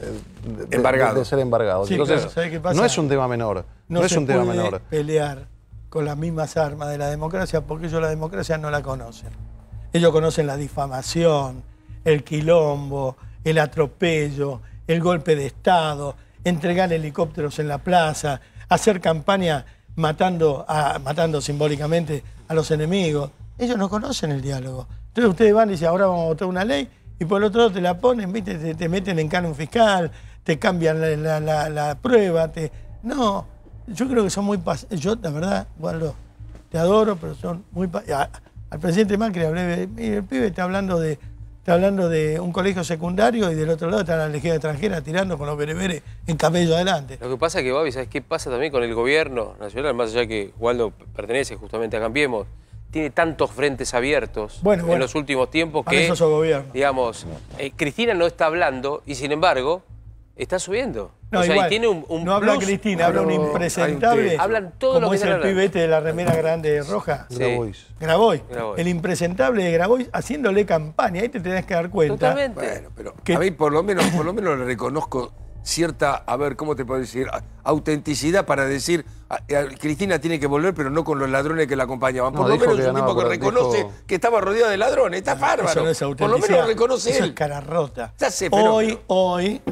de, de- Embargados. de ser embargados. Sí, Entonces, claro, ¿sabe qué pasa? no es un tema menor. No, No, es se un tema puede menor. pelear con las mismas armas de la democracia porque ellos la democracia no la conocen. Ellos conocen la difamación, el quilombo, el atropello, el golpe de Estado, entregar helicópteros en la plaza, hacer campaña matando, a, matando simbólicamente a los enemigos. Ellos no conocen el diálogo. Entonces ustedes van y dicen, ahora vamos a votar una ley, y por el otro lado te la ponen, ¿viste? Te, te meten en canon fiscal, te cambian la, la- la- la prueba. Te... No, yo creo que son muy... pas- Yo, la verdad, Waldo, te adoro, pero son muy... pa- a- Al presidente Macri hablé, de- mire, el pibe está hablando de... Está hablando de un colegio secundario y del otro lado está la legión extranjera tirando con los bereberes en cabello adelante. Lo que pasa es que, Babi, ¿sabes qué pasa también con el gobierno nacional? Más allá que Waldo pertenece justamente a Cambiemos, tiene tantos frentes abiertos Bueno, en bueno. los últimos tiempos Para que, eso sos gobierno. digamos, eh, Cristina no está hablando y, sin embargo, está subiendo. No, o sea, igual, y tiene un, un no habla plus. Cristina, habla un Pero hay un impresentable. techo. Hablan todo como lo que es están el hablando. pibete de la remera grande roja. Sí. Grabois. Grabois. Grabois. El impresentable de Grabois haciéndole campaña. Ahí te tenés que dar cuenta. Totalmente. Bueno, pero Que- a mí por lo menos, por lo menos le reconozco cierta, a ver, ¿cómo te puedo decir? A- Autenticidad para decir, a- a- Cristina tiene que volver, pero no con los ladrones que la acompañaban. Por No, lo dijo menos que es un tipo ganaba que por- reconoce dijo- que estaba rodeado de ladrones. Está bárbaro. Eso no es por lo autenticidad. menos lo reconoce Eso él. es cara rota. Ya sé, pero- hoy, hoy,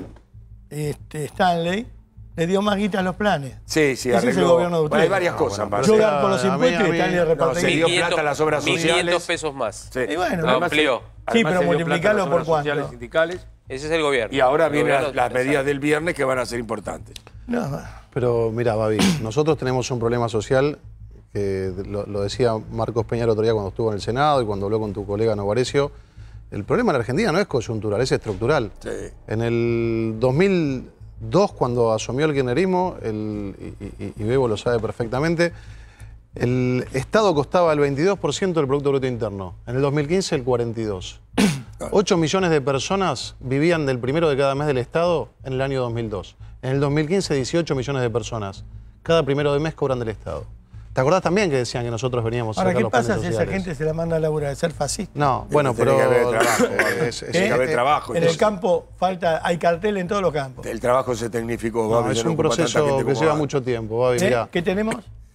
este, Stanley le dio más guita a los planes. Sí, sí, Ese es el arregló. gobierno de Bueno, ustedes. hay varias cosas. bueno, más. Yo Sí, garpo los a mí- impuestos a y mí- Stanley no, reparte se guita. dio plata a las obras mil quinientos sociales. pesos más. Sí. Y bueno, Lo Además, amplió. se- Sí, además pero se dio plata a las multiplicalo por obras cuánto. sociales sindicales. Ese es el gobierno. Y ahora El vienen las, gobierno- las medidas del viernes que van a ser importantes. no, Pero mira, Babi, nosotros tenemos un problema social que lo, lo decía Marcos Peña el otro día cuando estuvo en el Senado y cuando habló con tu colega Novarecio. El problema en la Argentina no es coyuntural, es estructural. Sí. En el dos mil dos, cuando asumió el kirchnerismo, el, y, y- y Bebo lo sabe perfectamente, el Estado costaba el veintidós por ciento del Producto Bruto Interno. En el dos mil quince, el cuarenta y dos por ciento. ocho millones de personas vivían del primero de cada mes del Estado en el año dos mil dos. En el dos mil quince, dieciocho millones de personas. Cada primero de mes cobran del Estado. ¿Te acordás también que decían que nosotros veníamos a ahora, sacar ¿qué los pasa planes si esa sociales? gente se la manda a laburar? ¿De ser fascista? No, bueno, Tiene pero... que haber trabajo, es- es- Tiene que ¿Eh? haber trabajo. En el entonces. campo falta, hay cartel en todos los campos. El trabajo se tecnificó. no, Babi, es ya no un ocupa tanta proceso gente que como lleva antes. mucho tiempo, Babi, ¿Eh? mirá. ¿Qué tenemos?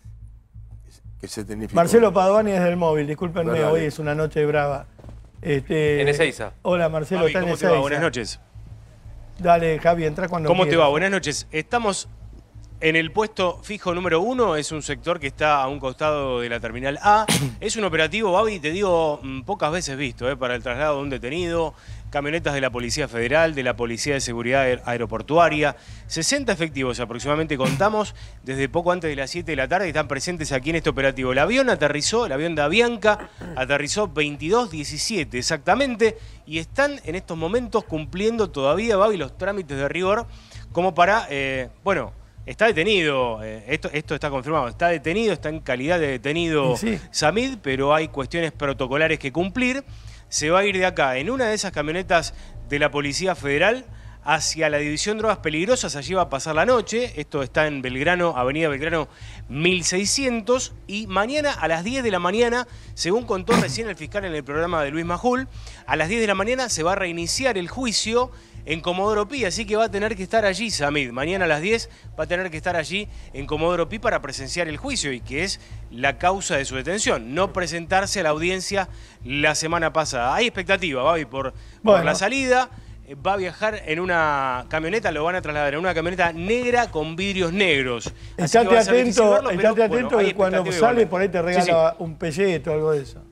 Que se tecnificó. Marcelo Padovani desde el móvil, discúlpenme, Dale. hoy es una noche brava. Este, En Ezeiza. Hola Marcelo, Babi, está en ¿cómo te va? Ezeiza. Buenas noches. Dale, Javi, entra cuando ¿Cómo te quieras. va? Buenas noches. Estamos en el puesto fijo número uno. Es un sector que está a un costado de la Terminal A. Es un operativo, Babi, te digo, mm, pocas veces visto, eh, para el traslado de un detenido. Camionetas de la Policía Federal, de la Policía de Seguridad Aer- Aeroportuaria. sesenta efectivos aproximadamente contamos desde poco antes de las siete de la tarde. Están presentes aquí en este operativo. El avión aterrizó, el avión de Avianca aterrizó veintidós diecisiete exactamente. Y están en estos momentos cumpliendo todavía, Babi, los trámites de rigor como para, eh, bueno, está detenido, eh, esto, esto está confirmado, está detenido, está en calidad de detenido Sí. Samid, pero hay cuestiones protocolares que cumplir. Se va a ir de acá en una de esas camionetas de la Policía Federal hacia la División Drogas Peligrosas. Allí va a pasar la noche. Esto está en Belgrano, Avenida Belgrano mil seiscientos. Y mañana a las diez de la mañana, según contó recién el fiscal en el programa de Luis Majul, a las diez de la mañana se va a reiniciar el juicio en Comodoro Pi, así que va a tener que estar allí, Samid. Mañana a las diez va a tener que estar allí en Comodoro Pi para presenciar el juicio y que es la causa de su detención, no presentarse a la audiencia la semana pasada. Hay expectativa, Babi, por, por Bueno. la salida. Eh, Va a viajar en una camioneta, lo van a trasladar en una camioneta negra con vidrios negros. Así que Estate va a ser difícil atento, verlo, pero, estate bueno, atento hay que cuando expectativa sale igualmente. por ahí te Sí, sí. regala un pelleto o algo de eso.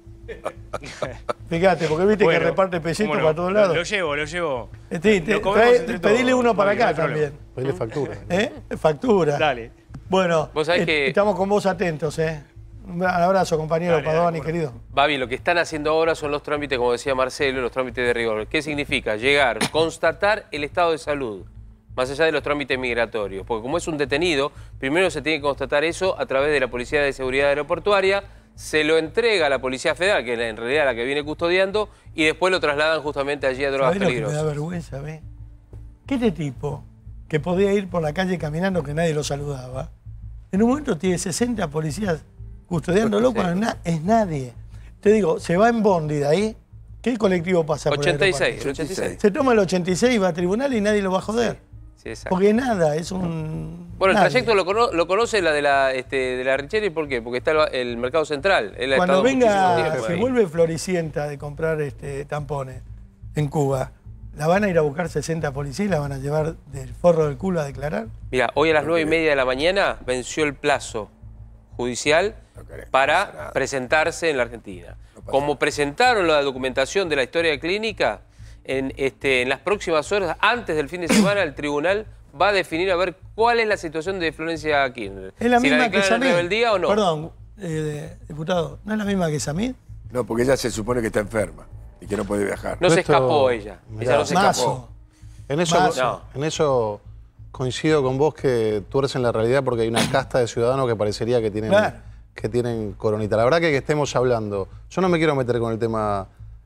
Fíjate, porque viste Bueno, que reparte pelletos cómo no, para todos lo- lados. Lo llevo, lo llevo. Sí, te- Lo comemos trae- entre todos, pedile uno para Babi, no acá hay problema. también. Pedile factura. ¿Eh? Factura. Dale. Bueno, Vos sabés eh, que- estamos con vos atentos, ¿eh? Un abrazo, compañero Dale, dale, Padovani, bueno. querido. Babi, lo que están haciendo ahora son los trámites, como decía Marcelo, los trámites de rigor. ¿Qué significa? Llegar, constatar el estado de salud, más allá de los trámites migratorios. Porque como es un detenido, primero se tiene que constatar eso a través de la Policía de Seguridad Aeroportuaria, se lo entrega a la Policía Federal, que es en realidad la que viene custodiando, y después lo trasladan justamente allí a drogas ¿Sabés lo que me da peligrosas. vergüenza, ve? Que este tipo, que podía ir por la calle caminando que nadie lo saludaba, en un momento tiene sesenta policías custodiándolo Sí. cuando na- es nadie. Te digo, se va en bondi de ahí ¿Qué colectivo pasa por el ochenta y seis, aeropuerto? el ochenta y seis. Se toma el ochenta y seis, va a tribunal y nadie lo va a joder. Sí, exacto. Porque nada, es un... Bueno, el nadie. trayecto lo, cono lo conoce la de la, este, de la Richeri, ¿por qué? Porque está el, el mercado central. Él ha Cuando estado muchísimo venga, tiempo se ahí. vuelve floricienta de comprar este, tampones en Cuba, ¿la van a ir a buscar sesenta policías y la van a llevar del forro del culo a declarar? Mira, hoy a las nueve y media de la mañana venció el plazo judicial para presentarse en la Argentina. Como presentaron la documentación de la historia clínica, en, este, en las próximas horas, antes del fin de semana, el tribunal va a definir a ver cuál es la situación de Florencia Kirchner. Es la si misma la que declaran Samid. rebeldía o no. Perdón, eh, diputado, ¿no es la misma que Samid? No, porque ella se supone que está enferma y que no puede viajar. No se Esto- escapó ella. Mirá, Ella no se Mazo. escapó. En eso, Mazo. No. en eso coincido con vos que tuercen la realidad porque hay una casta de ciudadanos que parecería que tienen, Claro. que tienen coronita. La verdad que, que estemos hablando, yo no me quiero meter con el tema,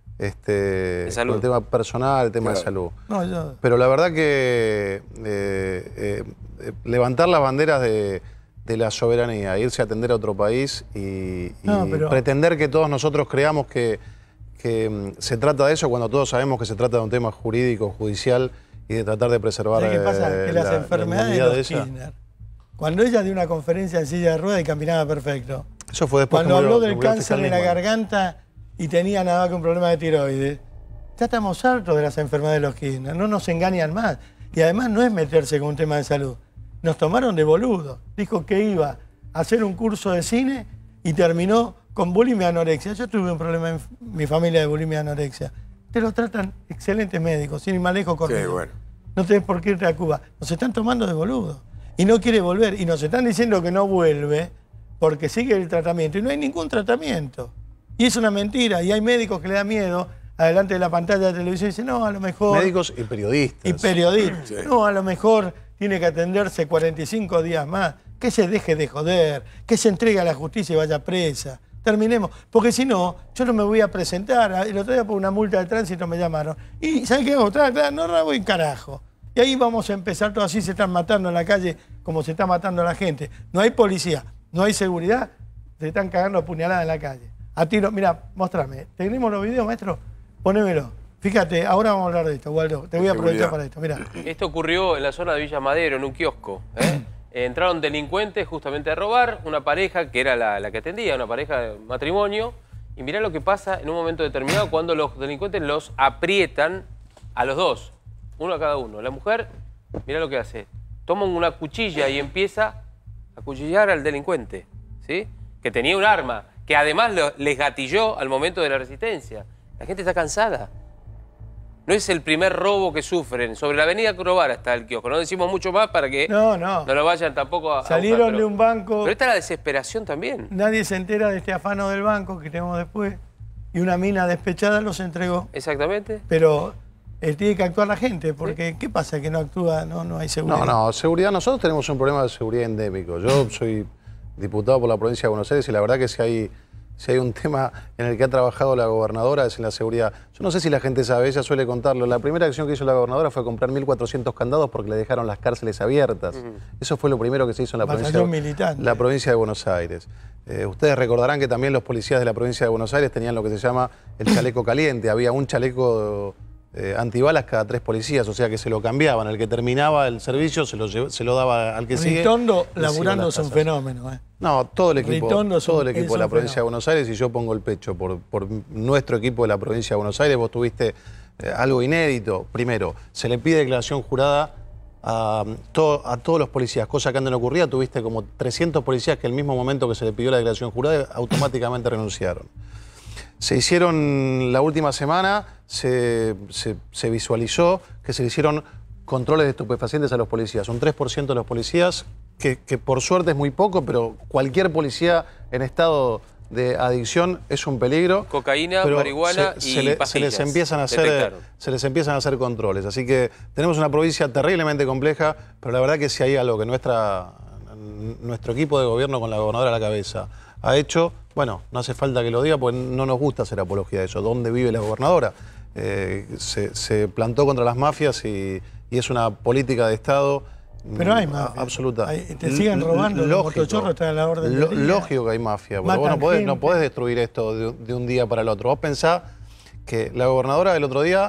este, salud. con el tema personal, el tema de Claro. salud. No, yo... Pero la verdad que eh, eh, eh, levantar las banderas de, de la soberanía, irse a atender a otro país y, y No, pero- pretender que todos nosotros creamos que, que mm, se trata de eso cuando todos sabemos que se trata de un tema jurídico, judicial y de tratar de preservar ¿Sabés qué pasa? eh, Que la- las la enfermedades de inmunidad los ella. Kirchner, cuando ella dio una conferencia en silla de ruedas y caminaba perfecto, Eso fue después cuando que murió- habló que del murió el cáncer fiscal de la Nisman. garganta y tenía nada más que un problema de tiroides, ya estamos hartos de las enfermedades de los Kirchner, no nos engañan más. Y además no es meterse con un tema de salud. Nos tomaron de boludo. Dijo que iba a hacer un curso de cine y terminó con bulimia y anorexia. Yo tuve un problema en mi familia de bulimia y anorexia. Te lo tratan excelentes médicos, sin ir más lejos conmigo. Sí, bueno. No tenés por qué irte a Cuba. Nos están tomando de boludo. Y no quiere volver. Y nos están diciendo que no vuelve porque sigue el tratamiento. Y no hay ningún tratamiento. Y es una mentira. Y hay médicos que le da miedo, adelante de la pantalla de televisión, y dicen, no, a lo mejor... Médicos y periodistas. Y periodistas. Sí. No, a lo mejor tiene que atenderse cuarenta y cinco días más. Que se deje de joder. Que se entregue a la justicia y vaya presa. Terminemos. Porque si no, yo no me voy a presentar. El otro día por una multa de tránsito me llamaron. Y ¿sabes qué hago? Tra- tra- No rabo en carajo. Y ahí vamos a empezar, todo así se están matando en la calle como se está matando a la gente. No hay policía, no hay seguridad, se están cagando a puñaladas en la calle. A tiro, mira, mostrame. ¿Tenemos los videos, maestro? Ponémelo. Fíjate, ahora vamos a hablar de esto, Waldo. Te voy a aprovechar Seguridad. para esto, mira. Esto ocurrió en la zona de Villa Madero, en un kiosco. ¿eh? Entraron delincuentes justamente a robar, una pareja que era la, la que atendía, una pareja de matrimonio. Y mirá lo que pasa en un momento determinado cuando los delincuentes los aprietan a los dos, uno a cada uno. La mujer, mirá lo que hace, toma una cuchilla y empieza a cuchillar al delincuente, ¿sí? Que tenía un arma, que además lo- les gatilló al momento de la resistencia. La gente está cansada. No es el primer robo que sufren. Sobre la avenida Crobar está el kiosco. No decimos mucho más para que No, no. no lo vayan tampoco a a Salieron buscar, pero- de un banco, Pero esta es la desesperación también. nadie se entera de este afano del banco que tenemos después. Y una mina despechada los entregó. Exactamente. Pero eh, tiene que actuar la gente, porque ¿qué pasa? Que no actúa, no, no hay seguridad. No, no, seguridad. Nosotros tenemos un problema de seguridad endémico. Yo soy diputado por la provincia de Buenos Aires y la verdad que si hay, si hay un tema en el que ha trabajado la gobernadora es en la seguridad. Yo no sé si la gente sabe, ella suele contarlo. La primera acción que hizo la gobernadora fue comprar mil cuatrocientos candados porque le dejaron las cárceles abiertas. Eso fue lo primero que se hizo en la provincia, Batallón militante. la provincia de Buenos Aires. Eh, ustedes recordarán que también los policías de la provincia de Buenos Aires tenían lo que se llama el chaleco caliente. Había un chaleco eh, antibalas cada tres policías, o sea que se lo cambiaban. El que terminaba el servicio se lo, llev- se lo daba al que sigue. Ritondo y se iban laburando las es un casas. fenómeno. ¿eh? No, todo el equipo, Ritondo es un- todo el equipo es de la un provincia de fenómeno. Buenos Aires, y yo pongo el pecho por, por nuestro equipo de la provincia de Buenos Aires. Vos tuviste eh, algo inédito. Primero, se le pide declaración jurada a, to- a todos los policías, cosa que antes no ocurría. Tuviste como trescientos policías que al mismo momento que se le pidió la declaración jurada automáticamente renunciaron. Se hicieron la última semana, se, se- se visualizó que se le hicieron controles de estupefacientes a los policías. Un tres por ciento de los policías, que, que por suerte es muy poco, pero cualquier policía en estado de adicción es un peligro. Cocaína, pero marihuana se, y se le- se pastillas les empiezan a hacer, detectaron. se les empiezan a hacer controles. Así que tenemos una provincia terriblemente compleja, pero la verdad que si hay algo que nuestra, nuestro equipo de gobierno con la gobernadora a la cabeza ha hecho, bueno, no hace falta que lo diga, porque no nos gusta hacer apología de eso. ¿Dónde vive la gobernadora? Eh, se, se plantó contra las mafias y, y es una política de Estado Pero hay mm, mafia. absoluta. Hay- te siguen L- robando, los lógico. motochorros están a la orden del Lo- día. Lógico que hay mafia, porque vos Matan no podés, no gente. podés destruir esto de, de un día para el otro. Vos pensás que la gobernadora el otro día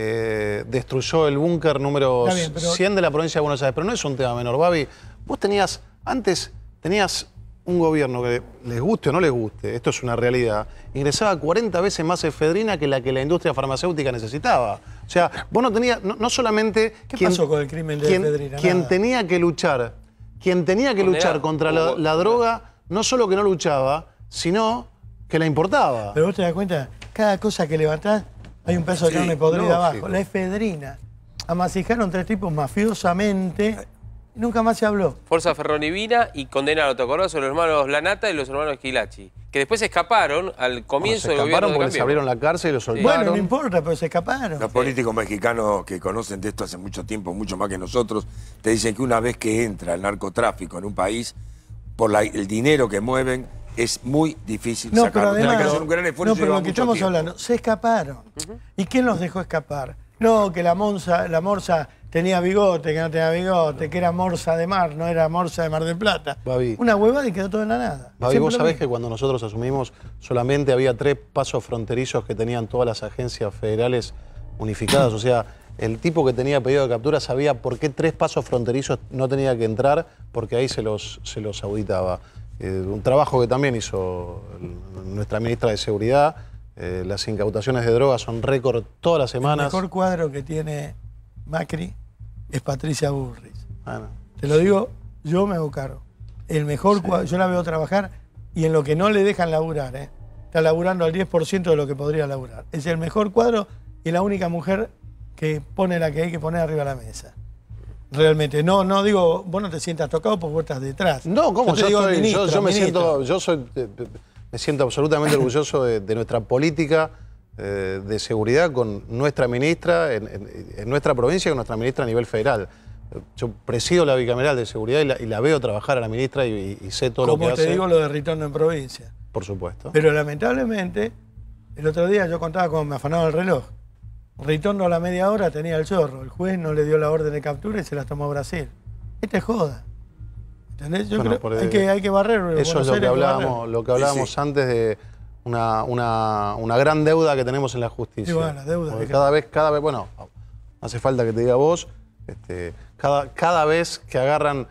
eh, destruyó el búnker número Está bien, pero- cien de la provincia de Buenos Aires. Pero no es un tema menor, Babi. Vos tenías, antes tenías un gobierno que les guste o no les guste, esto es una realidad, ingresaba cuarenta veces más efedrina que la que la industria farmacéutica necesitaba. O sea, vos no tenías, no, no solamente... ¿Qué quien, pasó con el crimen de quien, efedrina? quien Nada. tenía que luchar, quien tenía que Condenado. luchar contra la, la droga, no solo que no luchaba, sino que la importaba. Pero vos te das cuenta, cada cosa que levantás hay un pedazo de Sí, carne podrida lógico. abajo. La efedrina. Amasijaron tres tipos mafiosamente y nunca más se habló. Forza Ferronivina y condenaron, ¿te acordás? A los hermanos Lanata y los hermanos Esquilachi, que después escaparon al comienzo se del gobierno escaparon de porque se Cambiemos. abrieron la cárcel y los soltaron. Bueno, no importa, pero se escaparon. Los políticos mexicanos que conocen de esto hace mucho tiempo, mucho más que nosotros, te dicen que una vez que entra el narcotráfico en un país, por la- el dinero que mueven, es muy difícil No, pero sacarlo. Tiene además, que hacer un gran esfuerzo no, y pero lleva lo que mucho estamos tiempo. hablando, se escaparon. ¿Y quién los dejó escapar? No, que la Monza, la Morsa tenía bigote, que no tenía bigote, que era Morsa de Mar, no era Morsa de Mar del Plata. Babi. Una huevada y quedó todo en la nada. Babi, Siempre vos lo sabés mismo. que cuando nosotros asumimos solamente había tres pasos fronterizos que tenían todas las agencias federales unificadas. O sea, el tipo que tenía pedido de captura sabía por qué tres pasos fronterizos no tenía que entrar, porque ahí se los, se los auditaba. Eh, un trabajo que también hizo el- nuestra ministra de Seguridad. Eh, las incautaciones de drogas son récord todas las El semanas. mejor cuadro que tiene Macri es Patricia Bullrich. Bueno, Te lo digo, yo me hago cargo. El mejor cuadro, yo la veo trabajar y en lo que no le dejan laburar, ¿eh? Está laburando al diez por ciento de lo que podría laburar. Es el mejor cuadro y la única mujer que pone la que hay que poner arriba de la mesa. Realmente, no, no digo, vos no te sientas tocado porque vos estás detrás. No, ¿cómo? te Yo, digo estoy- ministro, yo- yo me ministro. siento, yo soy, eh, me siento absolutamente orgulloso de, de nuestra política eh, de seguridad con nuestra ministra en, en- en nuestra provincia y con nuestra ministra a nivel federal. Yo presido la bicameral de seguridad y la, y la veo trabajar a la ministra y, y sé todo lo Como que te hace. digo lo de Ritondo en provincia. Por supuesto. Pero lamentablemente, el otro día yo contaba cómo me afanaba el reloj. Ritondo a la media hora tenía el chorro. El juez no le dio la orden de captura y se la tomó a Brasil. Este es joda. ¿Entendés? Yo Bueno, creo por- hay que, hay que barrer. Eso Buenos es lo que Aires hay que hablábamos, barrer. lo que hablábamos Sí, sí. antes de una, una, una gran deuda que tenemos en la justicia. Sí, bueno, deuda, Porque que- cada vez, cada vez, bueno, no hace falta que te diga vos, este, cada, cada vez que agarran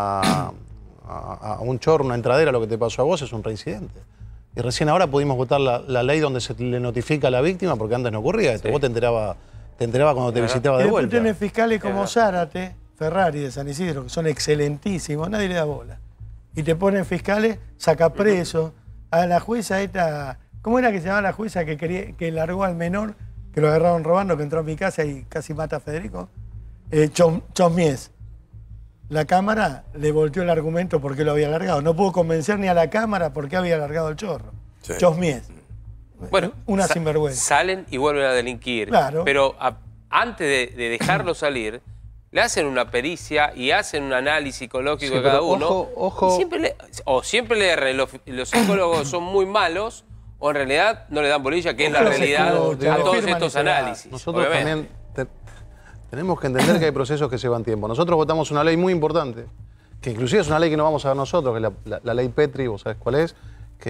a, a- a un chorro, una entradera, lo que te pasó a vos es un reincidente. Y recién ahora pudimos votar la, la ley donde se le notifica a la víctima, porque antes no ocurría esto. Sí. Vos te enterabas te enteraba cuando te visitaba Y de después vuelta. tenés fiscales como Claro. Zárate, Ferrari de San Isidro, que son excelentísimos, nadie le da bola. Y te ponen fiscales, saca preso. A la jueza esta, ¿cómo era que se llamaba la jueza que quería, que largó al menor, que lo agarraron robando, que entró a mi casa y casi mata a Federico? Eh, Chom- Chosmies. La Cámara le volteó el argumento por qué lo había largado. No pudo convencer ni a la Cámara por qué había largado el chorro. Sí. Chosmies. Bueno, Una sa- sinvergüenza. Salen y vuelven a delinquir. Claro. Pero a- antes de, de dejarlo salir, le hacen una pericia y hacen un análisis psicológico Sí, de cada pero uno. ojo, ojo. Y siempre le- o siempre le erran, los, los psicólogos son muy malos, o en realidad no le dan bolilla, que es la Ojo, los realidad escuchan, a le todos firman estos y se van. análisis. Nosotros obviamente. también te- tenemos que entender que hay procesos que llevan tiempo. Nosotros votamos una ley muy importante, que inclusive es una ley que no vamos a ver nosotros, que es la, la- la ley Petri, vos sabés cuál es,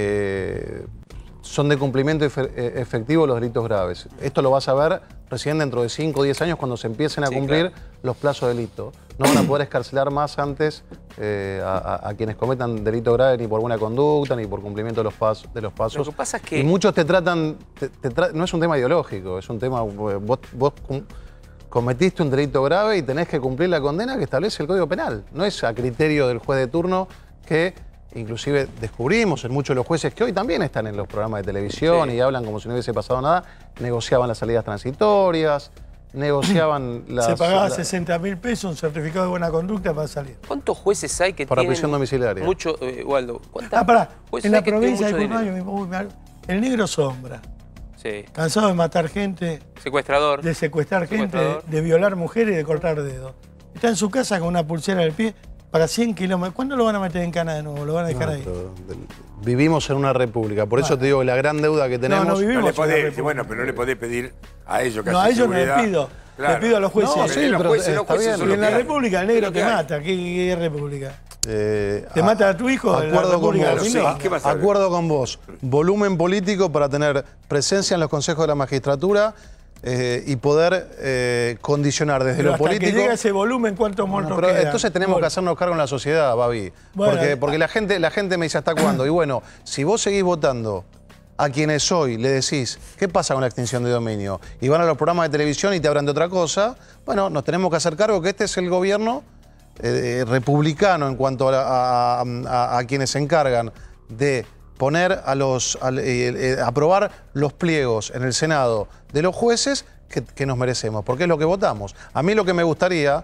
que son de cumplimiento efe- eh, efectivo los delitos graves. Esto lo vas a ver recién dentro de cinco o diez años cuando se empiecen a Sí, cumplir claro. los plazos de delito. No van a poder escarcelar más antes eh, a, a- a quienes cometan delito grave ni por buena conducta, ni por cumplimiento de los, pas- de los pasos. Lo que pasa es que- Y muchos te tratan, te- te tra- no es un tema ideológico, es un tema, eh, vos, vos cum- cometiste un delito grave y tenés que cumplir la condena que establece el Código Penal. No es a criterio del juez de turno que inclusive descubrimos en muchos de los jueces que hoy también están en los programas de televisión Sí. y hablan como si no hubiese pasado nada, negociaban las salidas transitorias, negociaban las... Se pagaba la- sesenta mil pesos, un certificado de buena conducta para salir. ¿Cuántos jueces hay que Para tienen prisión domiciliaria. mucho, eh, Waldo? ¿Cuántas Ah, pará, jueces en la hay que tienen provincia de mucho Curmayo, dinero? uy, me- el negro sombra, Sí. cansado de matar gente, Secuestrador. de secuestrar gente, de, Secuestrador. de violar mujeres y de cortar dedos. Está en su casa con una pulsera en el pie para cien kilómetros. ¿Cuándo lo van a meter en cana de nuevo? ¿Lo van a dejar ahí? Exacto. Vivimos en una república, por eso te digo que la gran deuda que tenemos... no No vivimos le en una podés, república. bueno, pero no le podés pedir a ellos que No, a hacen ellos no les seguridad. pido. Le pido a los jueces. No, Porque sí, los pero jueces, los está jueces bien. son Y lo en la que hay. república el Es negro lo que te hay. mata. ¿Qué, qué república? Eh, ¿Te mata a tu hijo? en la Acuerdo con República vos. del Vino? Sí, ¿qué pasa? Acuerdo con vos. Volumen político para tener presencia en los consejos de la magistratura eh, y poder eh, condicionar desde Pero lo hasta político. que llega ese volumen, ¿cuántos No, muertos pero quedan? entonces tenemos Bueno, que hacernos cargo en la sociedad, Babi. Bueno, porque eh, porque la, gente, la gente me dice, ¿hasta cuándo? Y bueno, si vos seguís votando a quienes hoy le decís, ¿qué pasa con la extinción de dominio? Y van a los programas de televisión y te hablan de otra cosa, bueno, nos tenemos que hacer cargo que este es el gobierno eh, republicano en cuanto a, a- a- a quienes se encargan de poner a los, al- eh, eh, aprobar los pliegos en el Senado de los jueces que, que nos merecemos, porque es lo que votamos. A mí lo que me gustaría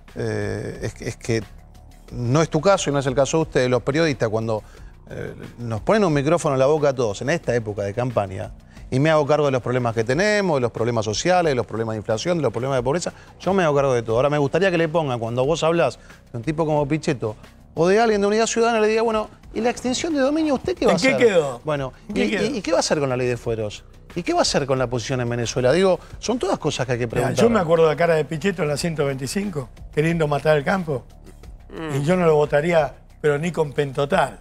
eh, es, que- es que no es tu caso y no es el caso de ustedes, los periodistas, cuando eh, nos ponen un micrófono en la boca a todos en esta época de campaña y me hago cargo de los problemas que tenemos, de los problemas sociales, de los problemas de inflación, de los problemas de pobreza, yo me hago cargo de todo. Ahora me gustaría que le pongan, cuando vos hablás de un tipo como Pichetto o de alguien de Unidad Ciudadana, le diga, bueno, ¿y la extinción de dominio usted qué va ¿En a hacer? qué quedó? Bueno, ¿En qué ¿y, quedó? y- y qué va a hacer con la ley de fueros? ¿Y qué va a hacer con la posición en Venezuela? Digo, son todas cosas que hay que Mira, preguntar. yo me acuerdo de la cara de Pichetto en la ciento veinticinco, queriendo matar el campo. Y yo no lo votaría, pero ni con pentotal.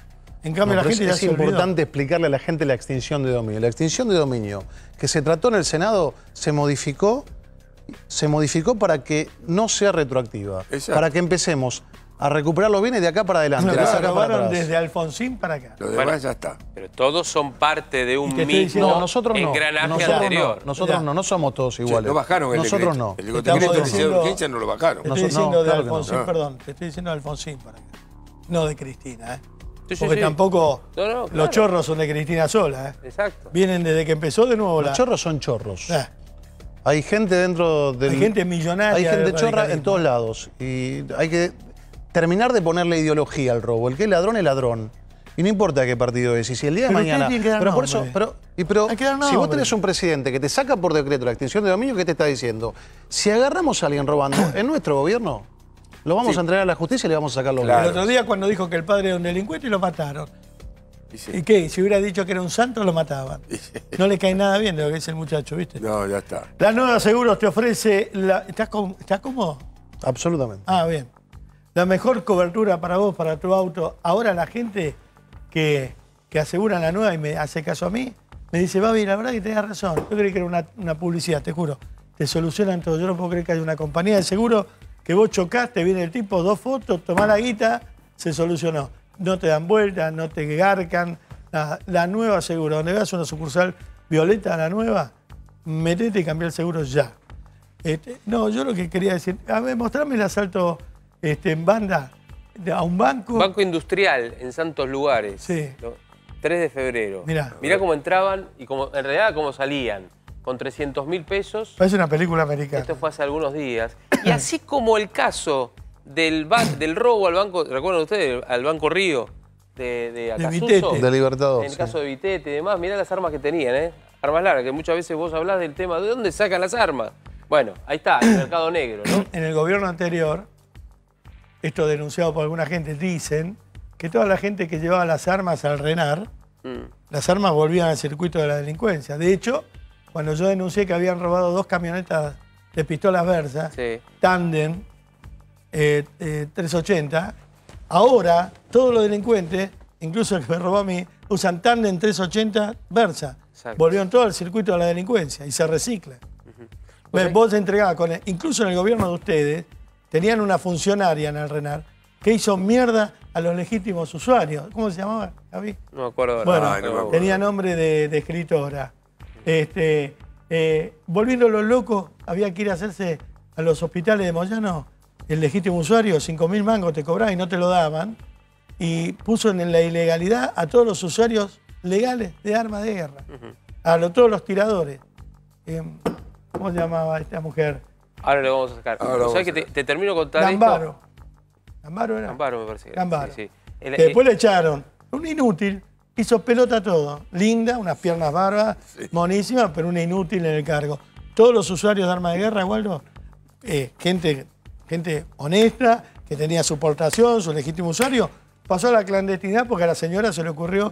En No, cambio, la pero gente es, ya es se olvidó. importante explicarle a la gente la extinción de dominio. La extinción de dominio que se trató en el Senado se modificó, se modificó para que no sea retroactiva. Exacto. Para que empecemos a recuperar los bienes de acá para adelante. Nos no de la acá para robaron atrás. desde Alfonsín para acá. Lo demás Bueno. ya está. Pero todos son parte de Y un te estoy diciendo- mismo No, nosotros no. engranaje Nosotros anterior. no. Nosotros Ya. no, no somos todos Che, iguales. no bajaron el Nosotros decreto. no. El Estamos decreto de diciendo- urgencia no lo bajaron. Te No, estoy no, diciendo de claro que no. Alfonsín, Ah. perdón, te estoy diciendo de Alfonsín para acá. No de Cristina, ¿eh? Sí, sí, Porque sí. tampoco No, no, los claro. chorros son de Cristina sola, ¿eh? Exacto. Vienen desde que empezó de nuevo la... Los chorros son chorros. Ah, Hay gente dentro del... Hay gente millonaria Hay gente del chorra en radicalismo. todos lados. Y hay que terminar de ponerle ideología al robo. El que es ladrón es ladrón. Y no importa qué partido es. Y si el día de Pero mañana... ustedes tienen que dar Pero por eso... nombre. Pero, y pero Hay que dar si vos nombre. tenés un presidente que te saca por decreto la extinción de dominio, ¿qué te está diciendo? Si agarramos a alguien robando en nuestro gobierno, lo vamos a entregar a la justicia y le vamos a sacar los Claro. El bienes. otro día cuando dijo que el padre era un delincuente lo mataron. Y sí. ¿Y qué? Si hubiera dicho que era un santo, lo mataban. No le cae nada bien de lo que es el muchacho, ¿viste? No, ya está. La Nueva Seguros te ofrece... La... ¿Estás, com- ¿Estás cómodo? Absolutamente. Ah, bien. La mejor cobertura para vos, para tu auto. Ahora la gente que, que asegura la nueva y me hace caso a mí, me dice, Babi, la verdad que tenés razón. Yo creí que era una, una publicidad, te juro. Te solucionan todo. Yo no puedo creer que haya una compañía de seguro que vos chocaste, viene el tipo, dos fotos, tomá la guita, se solucionó. No te dan vuelta, no te garcan. La, la Nueva Seguro, donde veas una sucursal violeta, la nueva, metete y cambia el seguro ya. Este, no, yo lo que quería decir, a ver, mostrame el asalto este, en banda de- a un banco. Banco Industrial en Santos Lugares. Sí. Lo- tres de febrero. Mirá. Mirá cómo entraban y cómo, en realidad cómo salían. Con trescientos mil pesos. Parece una película americana. Esto fue hace algunos días. Y así como el caso del, ban- del robo al banco, ¿recuerdan ustedes? Al Banco Río de, de Acasuso. Vitete. De Libertador. En el sí. caso de Vitete y demás, mirá las armas que tenían, ¿eh? Armas largas, que muchas veces vos hablás del tema, ¿de dónde sacan las armas? Bueno, ahí está, el mercado negro, ¿no? En el gobierno anterior, esto denunciado por alguna gente, dicen que toda la gente que llevaba las armas al RENAR, Mm. las armas volvían al circuito de la delincuencia. De hecho, cuando yo denuncié que habían robado dos camionetas de pistolas Versa, Sí. Tandem, eh, eh, trescientos ochenta, ahora todos los delincuentes, incluso el que me robó a mí, usan Tandem trescientos ochenta Versa. Exacto. Volvieron todo al circuito de la delincuencia y se recicla. Ves, Vos entregabas, con el- incluso en el gobierno de ustedes, tenían una funcionaria en el RENAR que hizo mierda a los legítimos usuarios. ¿Cómo se llamaba, Javi? No me acuerdo ahora. Bueno, Ay, no me acuerdo. tenía nombre de, de escritora. Este, eh, volviendo los locos, había que ir a hacerse a los hospitales de Moyano, el legítimo usuario, cinco mil mangos te cobraba y no te lo daban. Y puso en la ilegalidad a todos los usuarios legales de armas de guerra. A lo- todos los tiradores. Eh, ¿Cómo se llamaba esta mujer? Ahora lo vamos a sacar. Ahora lo vamos ¿Sabes que a te, sacar. te termino de contar Gambaro. esto? Gambaro era. Gambaro, me parece. que era. Gambaro. Sí, sí. El- Que después le echaron. Un inútil. Hizo pelota todo. Linda, unas piernas barbas, monísimas, pero una inútil en el cargo. Todos los usuarios de armas de guerra, Waldo, eh, gente, gente honesta, que tenía su portación, su legítimo usuario, pasó a la clandestinidad porque a la señora se le ocurrió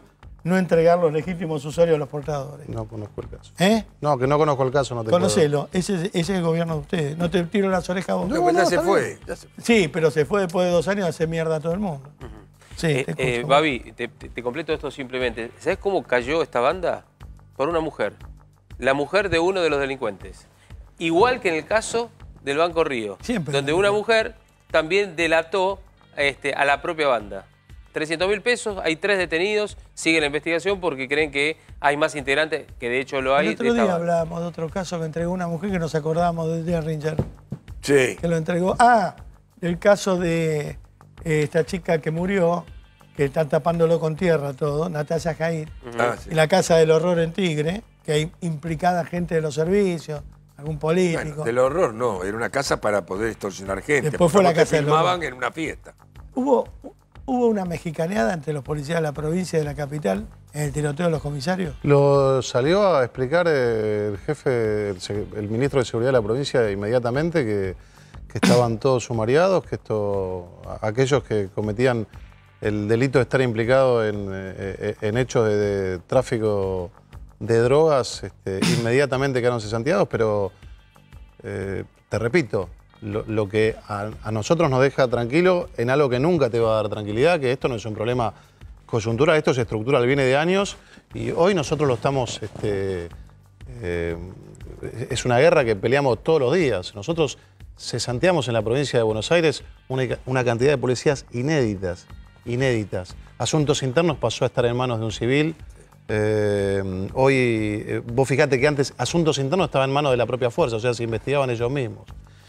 no entregar los legítimos usuarios a los portadores. No conozco el caso. ¿Eh? No, que no conozco el caso, no te Conocelo, ese, es- ese es el gobierno de ustedes. No te tiro las orejas a vos. No, pues ya se fue. ya se- Sí, pero se fue después de dos años a hacer mierda a todo el mundo. Sí, Eh, te eh, escucho. Babi, te, te- te completo esto simplemente. ¿Sabes cómo cayó esta banda? Por una mujer. La mujer de uno de los delincuentes. Igual que en el caso del Banco Río. Siempre. Donde una mujer también delató este, a la propia banda. trescientos mil pesos, hay tres detenidos, sigue la investigación porque creen que hay más integrantes, que de hecho lo hay. El otro de esta día banda. hablábamos de otro caso que entregó una mujer que nos acordábamos del día Ringer. Sí. Que lo entregó. Ah, del caso de eh, esta chica que murió, que están tapándolo con tierra todo, Natalia Jair. Ah, sí. En la Casa del Horror en Tigre, que hay implicada gente de los servicios, algún político. Bueno, del horror no, era una casa para poder extorsionar gente. Después fue la porque casa del filmaban horror. en una fiesta. ¿Hubo, ¿Hubo una mexicaneada entre los policías de la provincia y de la capital en el tiroteo de los comisarios? Lo salió a explicar eh, el jefe, el, se- el ministro de Seguridad de la provincia inmediatamente que, que estaban todos sumariados, que esto, a- aquellos que cometían el delito de estar implicados en, eh, en hechos de, de tráfico de drogas, este, inmediatamente quedaron cesanteados, pero eh, te repito, lo, lo que a, a nosotros nos deja tranquilo en algo que nunca te va a dar tranquilidad, que esto no es un problema coyuntural, esto es estructural, viene de años y hoy nosotros lo estamos, este, eh, es una guerra que peleamos todos los días. Nosotros cesanteamos en la provincia de Buenos Aires una, una cantidad de policías inéditas, inéditas. Asuntos Internos pasó a estar en manos de un civil. Eh, hoy, eh, vos fijate que antes Asuntos Internos estaba en manos de la propia fuerza, o sea, se investigaban ellos mismos.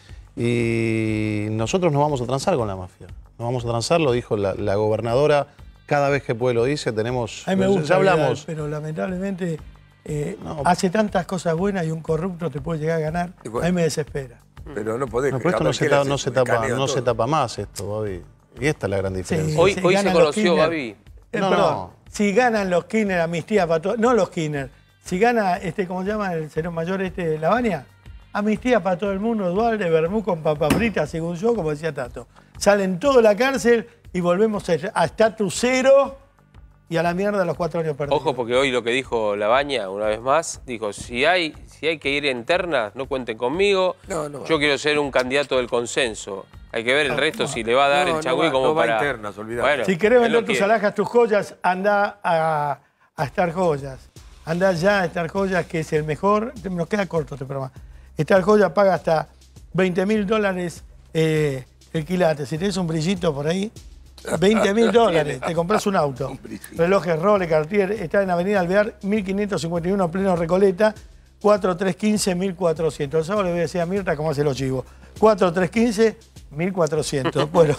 Y nosotros no vamos a transar con la mafia. No vamos a transar, lo dijo la, la gobernadora, cada vez que puede lo dice, tenemos... A mí me gusta, ya hablamos. Vidal, pero lamentablemente eh, No. hace tantas cosas buenas y un corrupto te puede llegar a ganar. Y bueno. A mí me desespera. Pero no podés. No, pero esto a no ver, se, ¿qué ta- le haces? no se Me tapa, caneo no se todo. tapa más esto, Bobby. Y esta es la gran diferencia. Sí, Hoy, sí, hoy se ganan los conoció, Kirchner. Babi. Eh, No, perdón, no. si ganan los Kirchner, amnistía para todos. No los Kirchner. Si gana, este, ¿cómo se llama el señor mayor este, Lavagna? Amnistía para todo el mundo, Dualde, Bermú con papa frita, según yo, como decía Tato. Salen todos de la cárcel y volvemos a, a estatus cero y a la mierda los cuatro años perdidos. Ojo, porque hoy lo que dijo Labaña, una vez más, dijo, si hay, si hay que ir en ternas, no cuenten conmigo. No, no va. Yo quiero ser un candidato del consenso. Hay que ver el resto si le va a dar No, el no chagüí va- como no va para... internas, olvidate. Bueno, Si querés él vender lo tus quiere. alhajas, tus joyas, anda a, a Star Joyas. Anda ya a Star Joyas, que es el mejor. Nos queda corto este programa. Star Joyas paga hasta veinte mil dólares eh, el quilate. Si tenés un brillito por ahí, veinte mil dólares. Te compras un auto. Relojes Rolex, Cartier. Está en Avenida Alvear, mil quinientos cincuenta y uno, pleno Recoleta. cuatro tres uno cinco, mil cuatrocientos. El sábado le voy a decir a Mirta cómo hace los chivos. cuatro tres uno cinco, mil cuatrocientos. Bueno,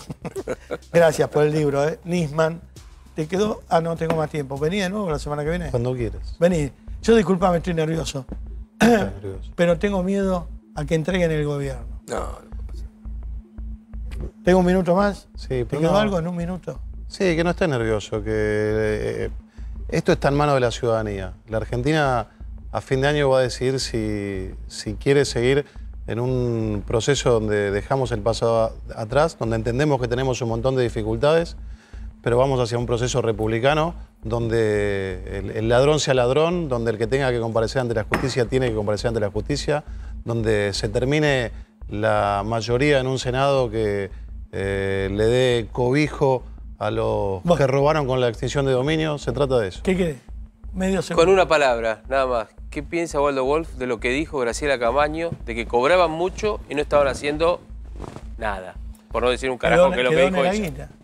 gracias por el libro, ¿eh? Nisman. ¿Te quedó? Ah, no tengo más tiempo. ¿Vení de nuevo la semana que viene? Cuando quieras. Vení. Yo disculpame, estoy nervioso. Estás nervioso. Pero tengo miedo a que entreguen el gobierno. No, no puede pasar. ¿Tengo un minuto más? Sí, ¿Te pero quedó no. algo en un minuto? Sí, que no estés nervioso, que eh, esto está en manos de la ciudadanía. La Argentina a fin de año va a decidir si, si quiere seguir en un proceso donde dejamos el pasado a- atrás, donde entendemos que tenemos un montón de dificultades, pero vamos hacia un proceso republicano donde el, el ladrón sea ladrón, donde el que tenga que comparecer ante la justicia tiene que comparecer ante la justicia, donde se termine la mayoría en un Senado que eh, le dé cobijo a los Bueno. que robaron con la extinción de dominio. Se trata de eso. ¿Qué querés? Medio segundo. Con una palabra, nada más. ¿Qué piensa Waldo Wolf de lo que dijo Graciela Camaño, de que cobraban mucho y no estaban haciendo nada? Por no decir un carajo, Quedó- que es lo que quedó dijo en la ella. guita.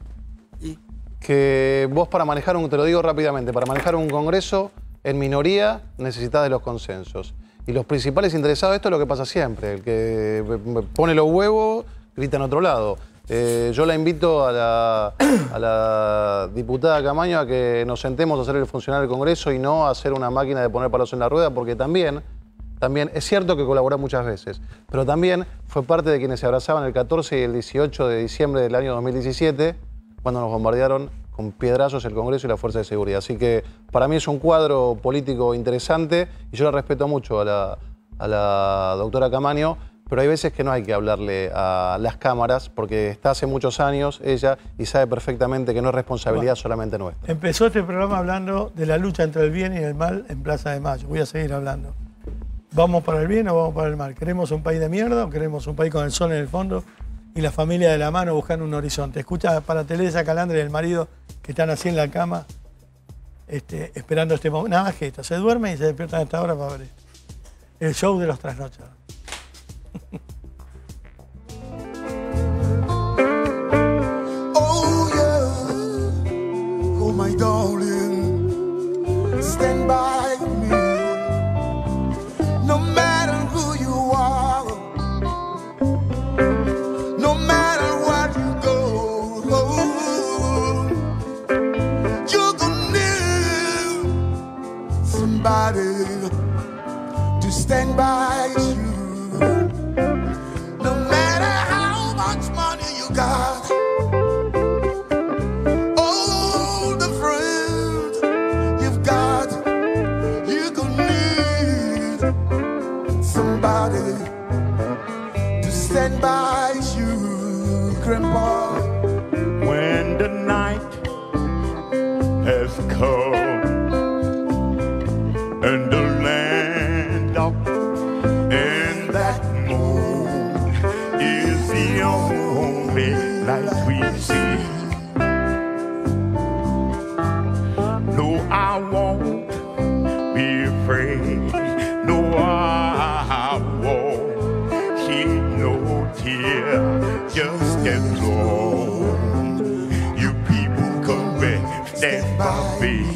Que vos para manejar un, te lo digo rápidamente, para manejar un Congreso en minoría necesitas de los consensos. Y los principales interesados, esto es lo que pasa siempre, el que pone los huevos grita en otro lado. Eh, yo la invito a la, a la diputada Camaño a que nos sentemos a hacer el funcionar del Congreso y no a hacer una máquina de poner palos en la rueda, porque también, también es cierto que colaboró muchas veces, pero también fue parte de quienes se abrazaban el catorce y el dieciocho de diciembre del año dos mil diecisiete, cuando nos bombardearon con piedrazos el Congreso y la Fuerza de Seguridad. Así que para mí es un cuadro político interesante y yo la respeto mucho a la, a la doctora Camaño, pero hay veces que no hay que hablarle a las cámaras porque está hace muchos años ella y sabe perfectamente que no es responsabilidad bueno, solamente nuestra. Empezó este programa hablando de la lucha entre el bien y el mal en Plaza de Mayo. Voy a seguir hablando. ¿Vamos para el bien o vamos para el mal? ¿Queremos un país de mierda o queremos un país con el sol en el fondo y la familia de la mano buscando un horizonte? Escucha para Teresa Calandra y el marido que están así en la cama este, esperando este momento. Nada más que esto. Se duermen y se despiertan a esta hora para ver esto. El show de los trasnochados. Oh yeah, oh my darling, stand by me. No matter who you are, no matter what you go, you're gonna need somebody to stand by you. No matter how much money you got, all the friends you've got, you're gonna need somebody to stand by you, Grandpa. When the night has come and the land of and that moon is the only light we see. No, I won't be afraid. No, I won't shed no tear. Just as long you people come back, stand by me.